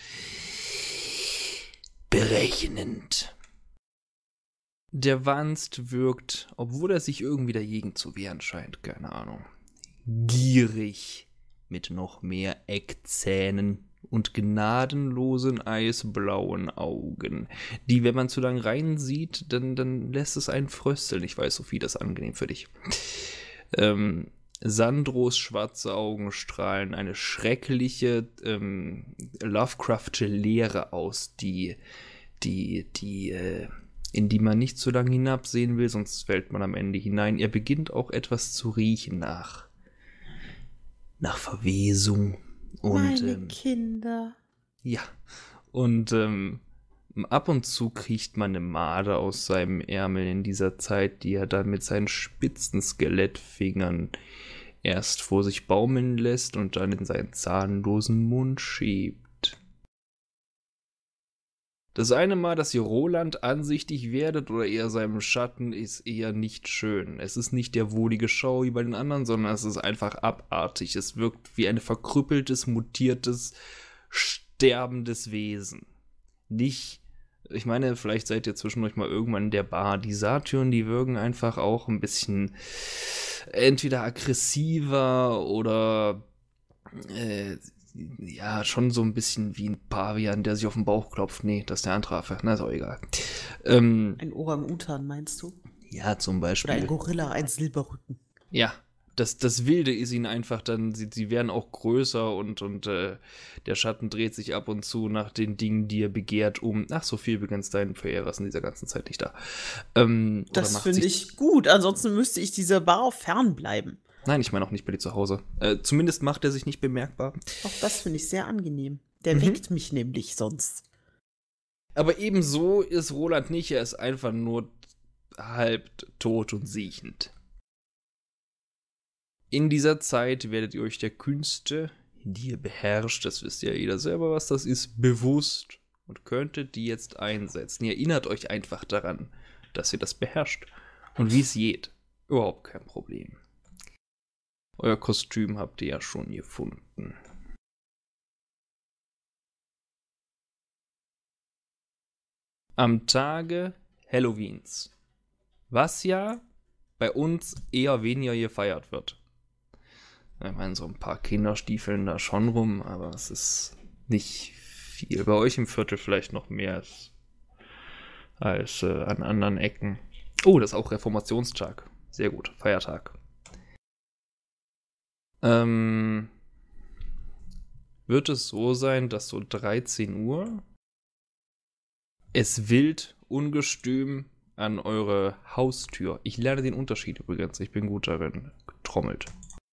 berechnend. Der Wanst wirkt, obwohl er sich irgendwie dagegen zu wehren scheint, keine Ahnung, gierig, mit noch mehr Eckzähnen und gnadenlosen eisblauen Augen, die, wenn man zu lang reinsieht, dann lässt es einen frösteln. Ich weiß, Sophie, das ist angenehm für dich. Sandros schwarze Augen strahlen eine schreckliche Lovecraftsche Leere aus, in die man nicht so lange hinabsehen will, sonst fällt man am Ende hinein. Er beginnt auch etwas zu riechen nach Verwesung. Und, Meine Kinder. Ja, und ab und zu kriecht man eine Made aus seinem Ärmel in dieser Zeit, die er dann mit seinen spitzen Skelettfingern erst vor sich baumeln lässt und dann in seinen zahnlosen Mund schiebt. Das eine Mal, dass ihr Roland ansichtig werdet oder eher seinem Schatten, ist eher nicht schön. Es ist nicht der wohlige Schau wie bei den anderen, sondern es ist einfach abartig. Es wirkt wie ein verkrüppeltes, mutiertes, sterbendes Wesen. Nicht, ich meine, vielleicht seid ihr zwischendurch mal irgendwann in der Bar. Die Satyren, die wirken einfach auch ein bisschen entweder aggressiver oder ja, schon so ein bisschen wie ein Pavian, der sich auf den Bauch klopft. Nee, das ist der Antrafe. Na, ist auch egal. Ein Orang-Utan, meinst du? Ja, zum Beispiel. Oder ein Gorilla, ein Silberrücken. Ja, das Wilde ist ihnen einfach dann, sie werden auch größer und der Schatten dreht sich ab und zu nach den Dingen, die er begehrt, um. Ach, so viel übrigens dein Verehrer ist in dieser ganzen Zeit nicht da. Das finde ich gut, ansonsten müsste ich dieser Bar auch fernbleiben. Nein, ich meine auch nicht bei dir zu Hause. Zumindest macht er sich nicht bemerkbar. Auch das finde ich sehr angenehm. Der weckt mich nämlich sonst. Aber ebenso ist Roland nicht, er ist einfach nur halb tot und siechend. In dieser Zeit werdet ihr euch der Künste, die ihr beherrscht, das wisst ja jeder selber, was das ist, bewusst und könntet die jetzt einsetzen. Ihr erinnert euch einfach daran, dass ihr das beherrscht. Und wie es geht, überhaupt kein Problem. Euer Kostüm habt ihr ja schon gefunden. Am Tage Halloweens, was ja bei uns eher weniger gefeiert wird. Ich meine, so ein paar Kinder stiefeln da schon rum, aber es ist nicht viel. Bei euch im Viertel vielleicht noch mehr als an anderen Ecken. Oh, das ist auch Reformationstag. Sehr gut, Feiertag. Wird es so sein, dass so 13 Uhr es wild, ungestüm an eure Haustür. Ich lerne den Unterschied übrigens, ich bin gut darin, trommelt.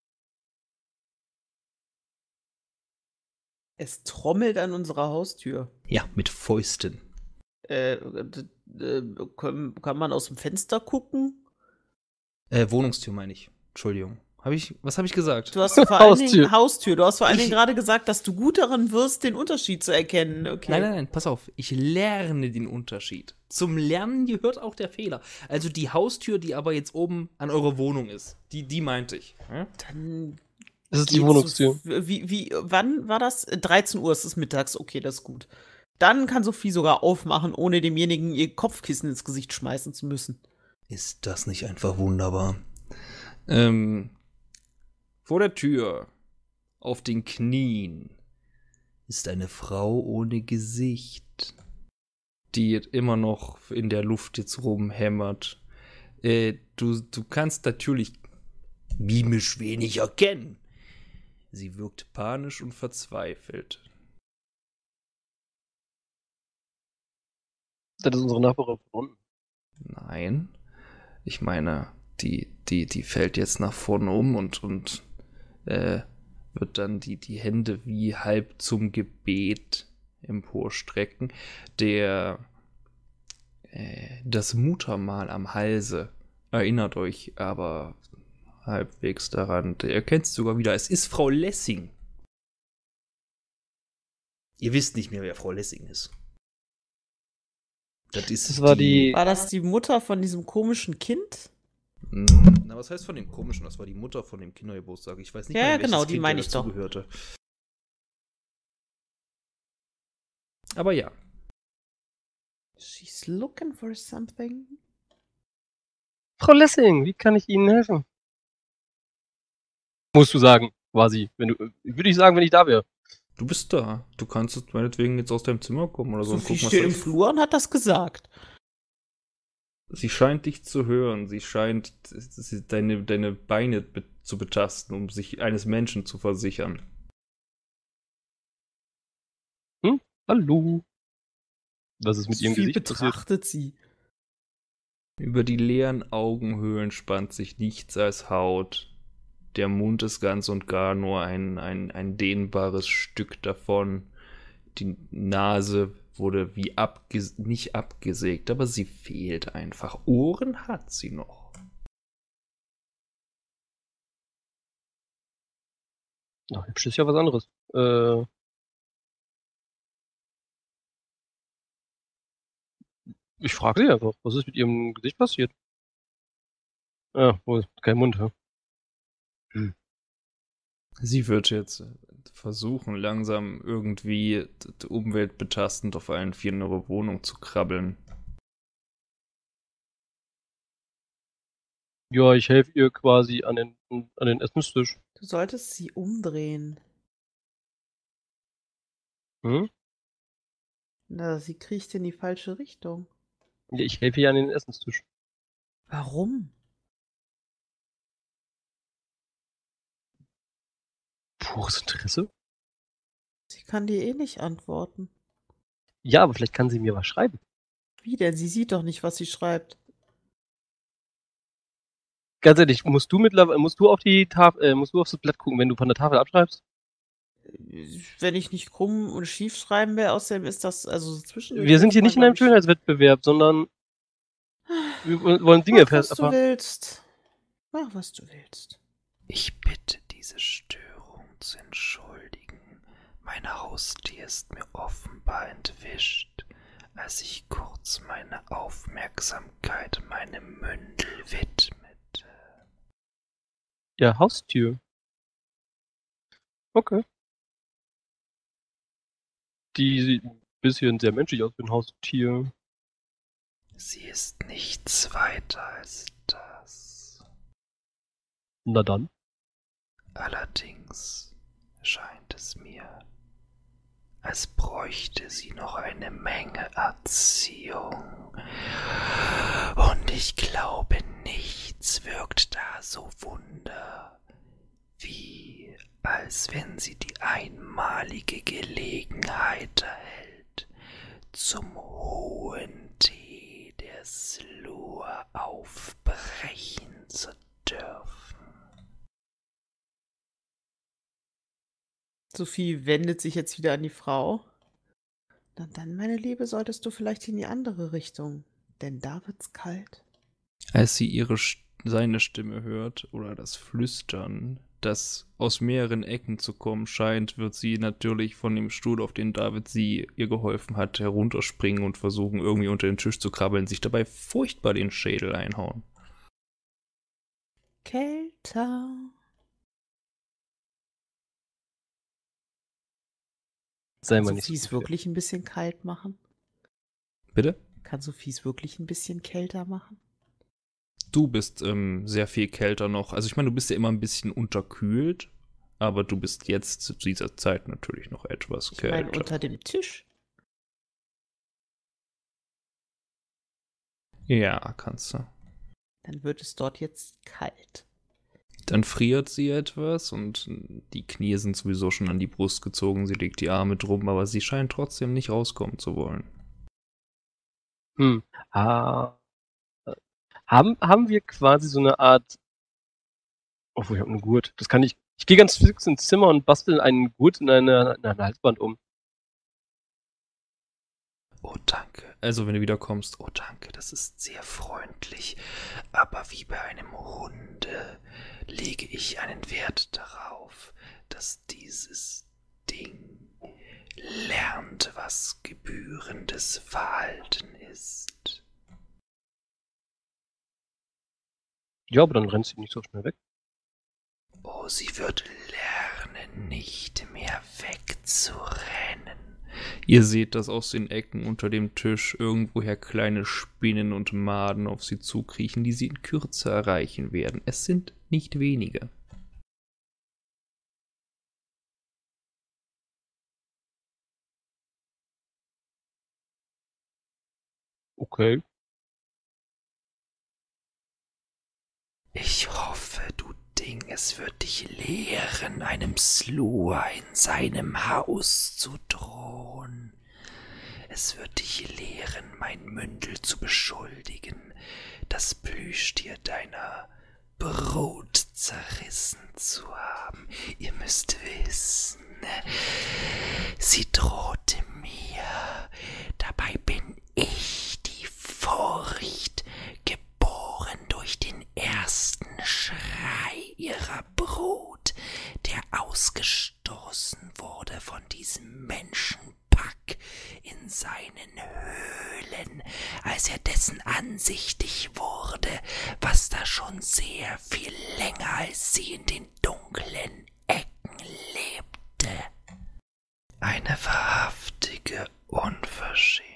Es trommelt an unserer Haustür. Ja, mit Fäusten. Kann man aus dem Fenster gucken? Wohnungstür meine ich. Entschuldigung. Was habe ich gesagt? Du hast vor allen Dingen Haustür. Du hast vor allen Dingen gerade gesagt, dass du gut darin wirst, den Unterschied zu erkennen. Okay. Nein, pass auf. Ich lerne den Unterschied. Zum Lernen gehört auch der Fehler. Also die Haustür, die aber jetzt oben an eurer Wohnung ist. Die meinte ich. Ja? Dann Das ist die Geh Wohnungstür. wann war das? 13 Uhr ist es mittags, okay, das ist gut. Dann kann Sophie sogar aufmachen, ohne demjenigen ihr Kopfkissen ins Gesicht schmeißen zu müssen. Ist das nicht einfach wunderbar? Vor der Tür, auf den Knien, ist eine Frau ohne Gesicht, die immer noch in der Luft jetzt rumhämmert. Du kannst natürlich mimisch wenig erkennen. Sie wirkt panisch und verzweifelt. Das ist unsere Nachbarin von unten. Nein. Ich meine, die fällt jetzt nach vorne um und wird dann die Hände wie halb zum Gebet emporstrecken. Das Muttermal am Halse erinnert euch aber halbwegs daran. Ihr erkennt es sogar wieder. Es ist Frau Lessing. Ihr wisst nicht mehr, wer Frau Lessing ist. Das war die. War das die Mutter von diesem komischen Kind? Na, was heißt von dem Komischen? Das war die Mutter von dem Kindergeburtstag. Ich weiß nicht Ja, mehr, ja, welches genau, die Kind meine da ich doch. dazugehörte. Aber ja. She's looking for something. Frau Lessing, wie kann ich Ihnen helfen? Musst du sagen, quasi. Würde ich sagen, wenn ich da wäre. Du bist da. Du kannst jetzt meinetwegen jetzt aus deinem Zimmer kommen oder so und Sophie gucken, was steht im das ist. Flur und hat das gesagt. Sie scheint dich zu hören. Sie scheint deine Beine zu betasten, um sich eines Menschen zu versichern. Hallo. Was ist mit Ihrem Sophie Gesicht passiert? betrachtet sie. Über die leeren Augenhöhlen spannt sich nichts als Haut. Der Mund ist ganz und gar nur ein dehnbares Stück davon. Die Nase wurde wie nicht abgesägt, aber sie fehlt einfach. Ohren hat sie noch. Na, hübsch ist ja was anderes. Ich frage sie einfach, was ist mit Ihrem Gesicht passiert? Ah, wohl, kein Mund, hä? Sie wird jetzt versuchen, langsam irgendwie umweltbetastend auf allen Vieren in ihre Wohnung zu krabbeln. Ja, ich helfe ihr quasi an den Essenstisch. Du solltest sie umdrehen. Hm? Na, sie kriecht in die falsche Richtung. Ja, ich helfe ihr an den Essenstisch. Warum? Pures Interesse? Sie kann dir eh nicht antworten. Ja, aber vielleicht kann sie mir was schreiben. Wie denn? Sie sieht doch nicht, was sie schreibt. Ganz ehrlich, musst du auf die Tafel, musst du aufs Blatt gucken, wenn du von der Tafel abschreibst? Wenn ich nicht krumm und schief schreiben will, außerdem ist das, also so zwischendurch. Wir sind hier nicht in einem Schönheitswettbewerb, sondern wir wollen Dinge Mach, was du erfahren. willst. Mach, was du willst. Ich bitte, diese Störung zu entschuldigen. Meine Haustier ist mir offenbar entwischt, als ich kurz meine Aufmerksamkeit meinem Mündel widmete. Ja, Haustür. Okay. Die sieht ein bisschen sehr menschlich aus für ein Haustier. Sie ist nichts weiter als das. Na dann. Allerdings scheint es mir, als bräuchte sie noch eine Menge Erziehung. Und ich glaube, nichts wirkt da so wunder, wie als wenn sie die einmalige Gelegenheit erhält, zum hohen Tee der Slur aufbrechen zu dürfen. Sophie wendet sich jetzt wieder an die Frau. Na dann, meine Liebe, solltest du vielleicht in die andere Richtung, denn da wird's kalt. Als sie seine Stimme hört oder das Flüstern, das aus mehreren Ecken zu kommen scheint, wird sie natürlich von dem Stuhl, auf den David ihr geholfen hat, herunterspringen und versuchen, irgendwie unter den Tisch zu krabbeln, sich dabei furchtbar den Schädel einhauen. Kälter. Sei mal Kann nicht so Sophies unfair. wirklich ein bisschen kalt machen? Bitte? Kann Sophies wirklich ein bisschen kälter machen? Du bist sehr viel kälter noch. Also ich meine, du bist ja immer ein bisschen unterkühlt, aber du bist jetzt zu dieser Zeit natürlich noch etwas Ich meine, kälter. unter dem Tisch. Ja, kannst du. Dann wird es dort jetzt kalt. Dann friert sie etwas und die Knie sind sowieso schon an die Brust gezogen. Sie legt die Arme drum, aber sie scheint trotzdem nicht rauskommen zu wollen. Ah, haben wir quasi so eine Art. Oh, ich habe eine Gurt. Das kann ich. Ich gehe ganz fix ins Zimmer und bastel einen Gurt in eine Halsband um. Oh, danke. Also, wenn du wiederkommst, oh, danke, das ist sehr freundlich. Aber wie bei einem Hunde lege ich einen Wert darauf, dass dieses Ding lernt, was gebührendes Verhalten ist. Ja, aber dann rennt sie nicht so schnell weg. Oh, sie wird lernen, nicht mehr wegzurennen. Ihr seht, dass aus den Ecken unter dem Tisch irgendwoher kleine Spinnen und Maden auf sie zukriechen, die sie in Kürze erreichen werden. Es sind nicht wenige. Okay. Ich hoffe, du Ding, es wird dich lehren, einem Slua in seinem Haus zu drohen. Es wird dich lehren, mein Mündel zu beschuldigen, das Plüschtier deiner Brut zerrissen zu haben. Ihr müsst wissen, sie drohte mir. Dabei bin ich die Furcht, geboren durch den ersten Schrei ihrer Brut, der ausgestoßen wurde von diesem Menschenpack in seinen Höhlen, als er dessen ansichtig wurde, was da schon sehr viel länger als sie in den dunklen Ecken lebte. Eine wahrhaftige Unverschämtheit.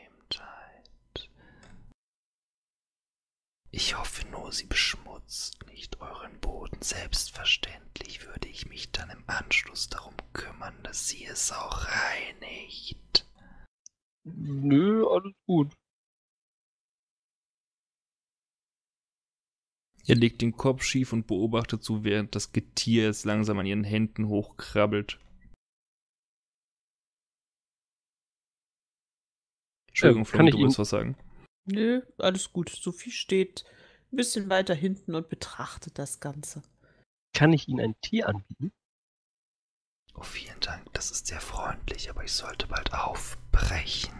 Ich hoffe nur, sie beschmutzt nicht euren Boden. Selbstverständlich würde ich mich dann im Anschluss darum kümmern, dass sie es auch reinigt. Nö, alles gut. Er legt den Kopf schief und beobachtet so, während das Getier es langsam an ihren Händen hochkrabbelt. Entschuldigung, kann ich du Ihnen- willst was sagen? Nö, alles gut. Sophie steht ein bisschen weiter hinten und betrachtet das Ganze. Kann ich Ihnen einen Tee anbieten? Oh, vielen Dank, das ist sehr freundlich, aber ich sollte bald aufbrechen.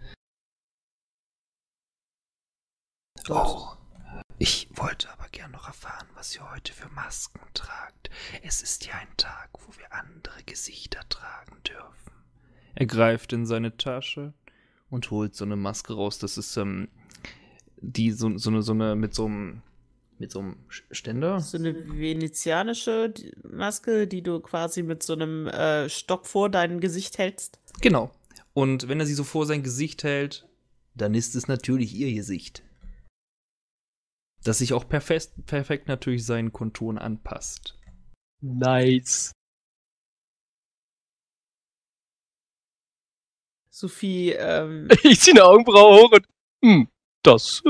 Oh, ich wollte aber gern noch erfahren, was ihr heute für Masken tragt. Es ist ja ein Tag, wo wir andere Gesichter tragen dürfen. Er greift in seine Tasche und holt so eine Maske raus. Das ist die so eine mit so einem Ständer. So eine venezianische Maske, die du quasi mit so einem Stock vor dein Gesicht hältst. Genau. Und wenn er sie so vor sein Gesicht hält, dann ist es natürlich ihr Gesicht. Das sich auch perfekt natürlich seinen Konturen anpasst. Nice. Sophie, Ich ziehe eine Augenbraue hoch und das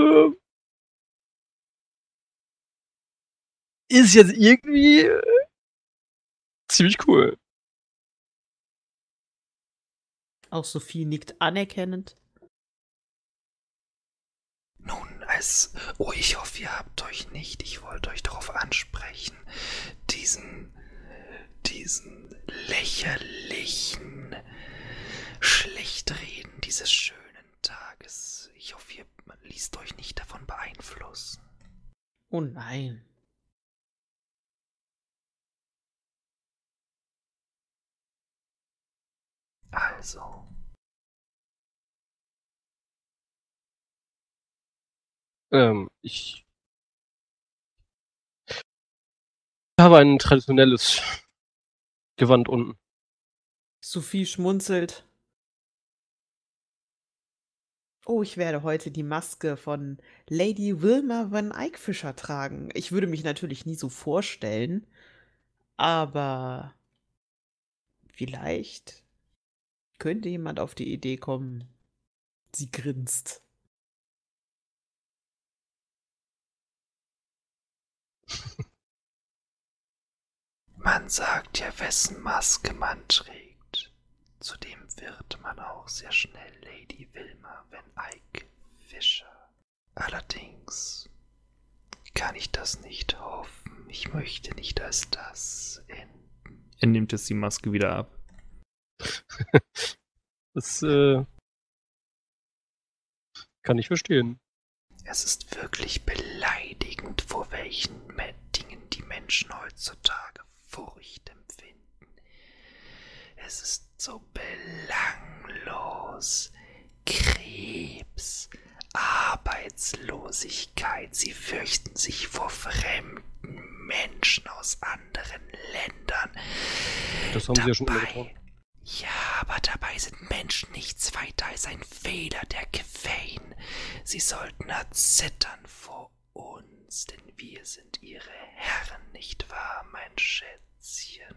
ist jetzt irgendwie ziemlich cool. auch Sophie nickt anerkennend. Nun, ich hoffe, ihr habt euch nicht, ich wollte euch darauf ansprechen, diesen lächerlichen Schlechtreden dieses schönen Tages. Ich hoffe, ihr ließt euch nicht davon beeinflussen. Oh nein. Also, Ich habe ein traditionelles Gewand unten. Sophie schmunzelt. Oh, ich werde heute die Maske von Lady Wilma Van Eyckfischer tragen. Ich würde mich natürlich nie so vorstellen, aber vielleicht könnte jemand auf die Idee kommen. Sie grinst. Man sagt ja, wessen Maske man trägt. Zudem wird man auch sehr schnell Lady Wilma Van Eyck Fischer. Allerdings kann ich das nicht hoffen. Ich möchte nicht als das enden. Er nimmt jetzt die Maske wieder ab. Das kann ich verstehen. Es ist wirklich beleidigend, vor welchen Dingen die Menschen heutzutage Furcht empfinden. Es ist so belanglos. Krebs, Arbeitslosigkeit, sie fürchten sich vor fremden Menschen aus anderen Ländern. Das haben sie ja schon immer getan. Ja, aber dabei sind Menschen nichts weiter als ein Feder der Quellen. Sie sollten erzittern vor uns, denn wir sind ihre Herren, nicht wahr, mein Schätzchen?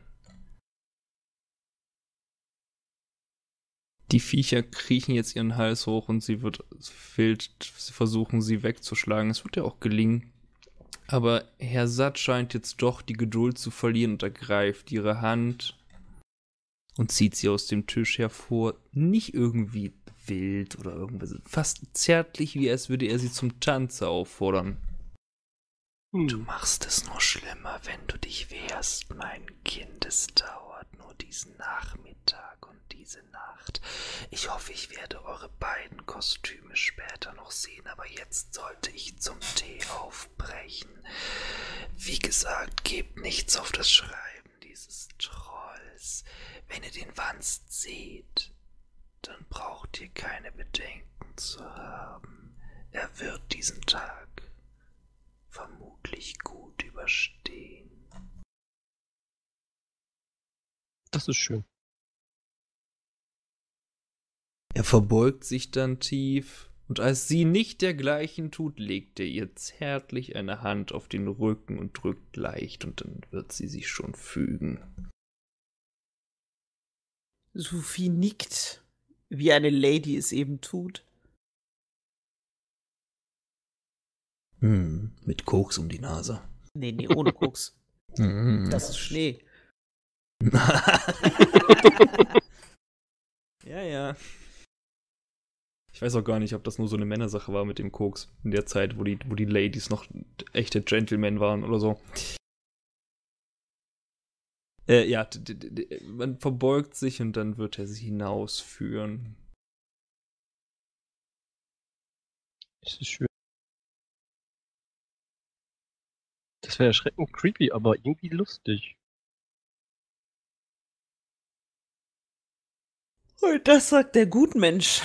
Die Viecher kriechen jetzt ihren Hals hoch und sie versuchen sie wegzuschlagen. Es wird ja auch gelingen. Aber Herr Satt scheint jetzt doch die Geduld zu verlieren und ergreift ihre Hand und zieht sie aus dem Tisch hervor. Nicht irgendwie wild oder irgendwas. Fast zärtlich, wie als würde er sie zum Tanze auffordern. Du machst es nur schlimmer, wenn du dich wehrst, mein Kind. Es dauert nur diesen Nachmittag und diese Nacht. Ich hoffe, ich werde eure beiden Kostüme später noch sehen, aber jetzt sollte ich zum Tee aufbrechen. Wie gesagt, gebt nichts auf das Schreiben dieses Trolls. Wenn ihr den Wanst seht, dann braucht ihr keine Bedenken zu haben. Er wird diesen Tag vermutlich gut überstehen. Das ist schön. Er verbeugt sich dann tief, und als sie nicht dergleichen tut, legt er ihr zärtlich eine Hand auf den Rücken und drückt leicht, und dann wird sie sich schon fügen. Sophie nickt, wie eine Lady es eben tut. Mit Koks um die Nase. Nee, ohne Koks. Das ist Schnee. Ja. Ich weiß auch gar nicht, ob das nur so eine Männersache war mit dem Koks. In der Zeit, wo die Ladies noch echte Gentlemen waren oder so. Ja, man verbeugt sich und dann wird er sie hinausführen. Das ist schön. Das wäre erschreckend creepy, aber irgendwie lustig. Und das sagt der Gutmensch.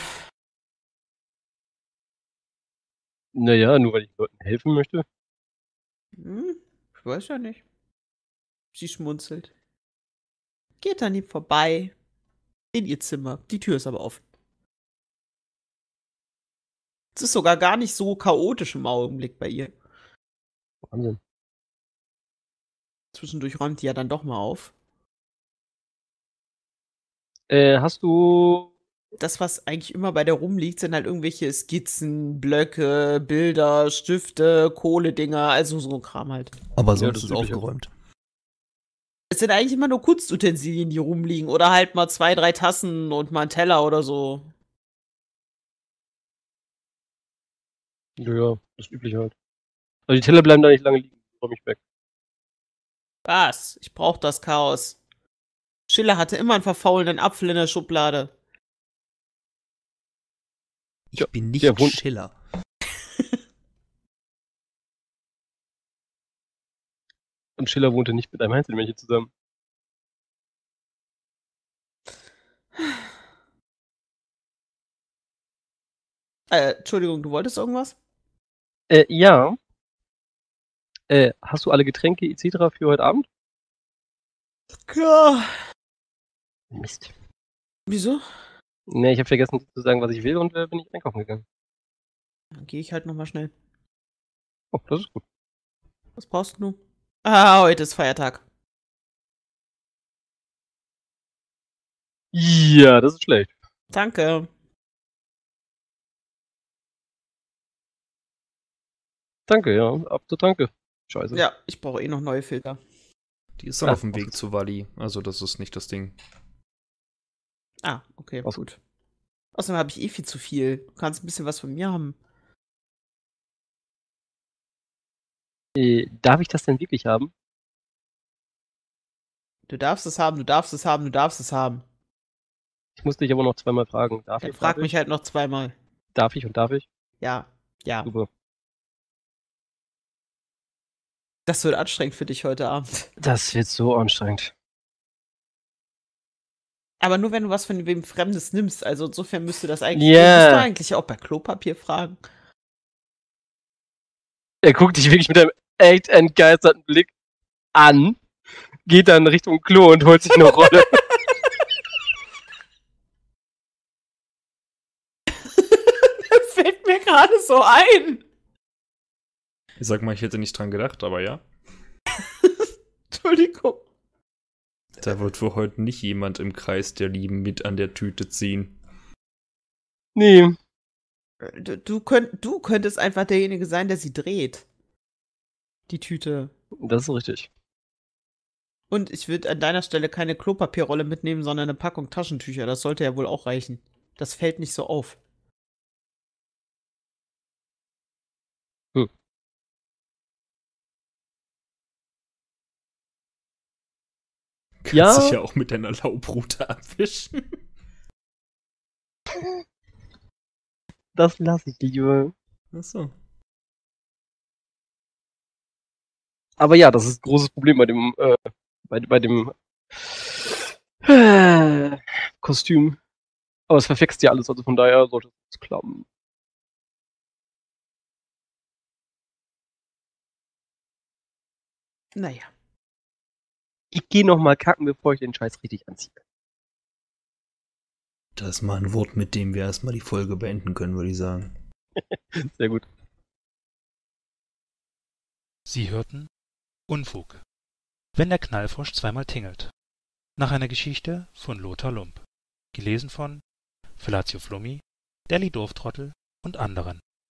Naja, nur weil ich Leuten helfen möchte. Ich weiß ja nicht. Sie schmunzelt. Geht an ihm vorbei. In ihr Zimmer. Die Tür ist aber offen. Es ist sogar gar nicht so chaotisch im Augenblick bei ihr. Wahnsinn. Zwischendurch räumt die ja dann doch mal auf. Hast du... Das, was eigentlich immer bei der rumliegt, sind halt irgendwelche Skizzen, Blöcke, Bilder, Stifte, Kohledinger, also so ein Kram halt. Aber Ja, sonst das ist ist üblich, aufgeräumt. Es sind eigentlich immer nur Kunstutensilien, die rumliegen. Oder halt mal 2, 3 Tassen und mal ein Teller oder so. Ja, das übliche halt. Also die Teller bleiben da nicht lange liegen. Räum ich weg. Was? Ich brauch das Chaos. Schiller hatte immer einen verfaulenden Apfel in der Schublade. Ich bin nicht der Wund- Schiller. Und Schiller wohnte nicht mit einem Einzelmännchen zusammen. Entschuldigung, du wolltest irgendwas? Ja. Hast du alle Getränke etc. für heute Abend? Klar. Mist. Wieso? Nee, ich habe vergessen zu sagen, was ich will und bin ich einkaufen gegangen. Dann gehe ich halt nochmal schnell. Oh, das ist gut. Was brauchst du? Ah, heute ist Feiertag. Ja, das ist schlecht. Danke. Danke, ja. Danke. Scheiße. Ja, ich brauche eh noch neue Filter. Die ist dann auf dem Weg zu Wally. Also das ist nicht das Ding. Ah, okay, Was? gut. Außerdem habe ich eh viel zu viel. Du kannst ein bisschen was von mir haben. Darf ich das denn wirklich haben? Du darfst es haben, du darfst es haben, du darfst es haben. Ich muss dich aber noch zweimal fragen. Darf Dann ich? frag mich halt noch zweimal. Darf ich und darf ich? Ja, ja. Super. Das wird anstrengend für dich heute Abend. Das wird so anstrengend. Aber nur wenn du was von wem Fremdes nimmst. Also insofern müsste das eigentlich. Ja. Musst du eigentlich auch bei Klopapier fragen. Er guckt dich wirklich mit einem echt entgeisterten Blick an, geht dann Richtung Klo und holt sich eine Rolle. Das fällt mir gerade so ein. Ich sag mal, ich hätte nicht dran gedacht, aber ja. Entschuldigung. Da wird wohl heute nicht jemand im Kreis der Lieben mit an der Tüte ziehen. Nee. Du könntest einfach derjenige sein, der sie dreht. Die Tüte. Das ist richtig. Und ich würde an deiner Stelle keine Klopapierrolle mitnehmen, sondern eine Packung Taschentücher. Das sollte ja wohl auch reichen. Das fällt nicht so auf. Kannst Ja. dich ja auch mit deiner Laubrute abwischen. Das lasse ich lieber. Achso. Aber ja, das ist ein großes Problem bei dem, bei dem Kostüm. Aber es verfext ja alles, also von daher sollte es klappen. Naja. Ich gehe noch mal kacken, bevor ich den Scheiß richtig anziehe. Das ist mal ein Wort, mit dem wir erstmal die Folge beenden können, würde ich sagen. Sehr gut. Sie hörten Unfug. Wenn der Knallfrosch zweimal tingelt. Nach einer Geschichte von Lothar Lump. Gelesen von Felatio Flummi, Deli Dorftrottel und anderen.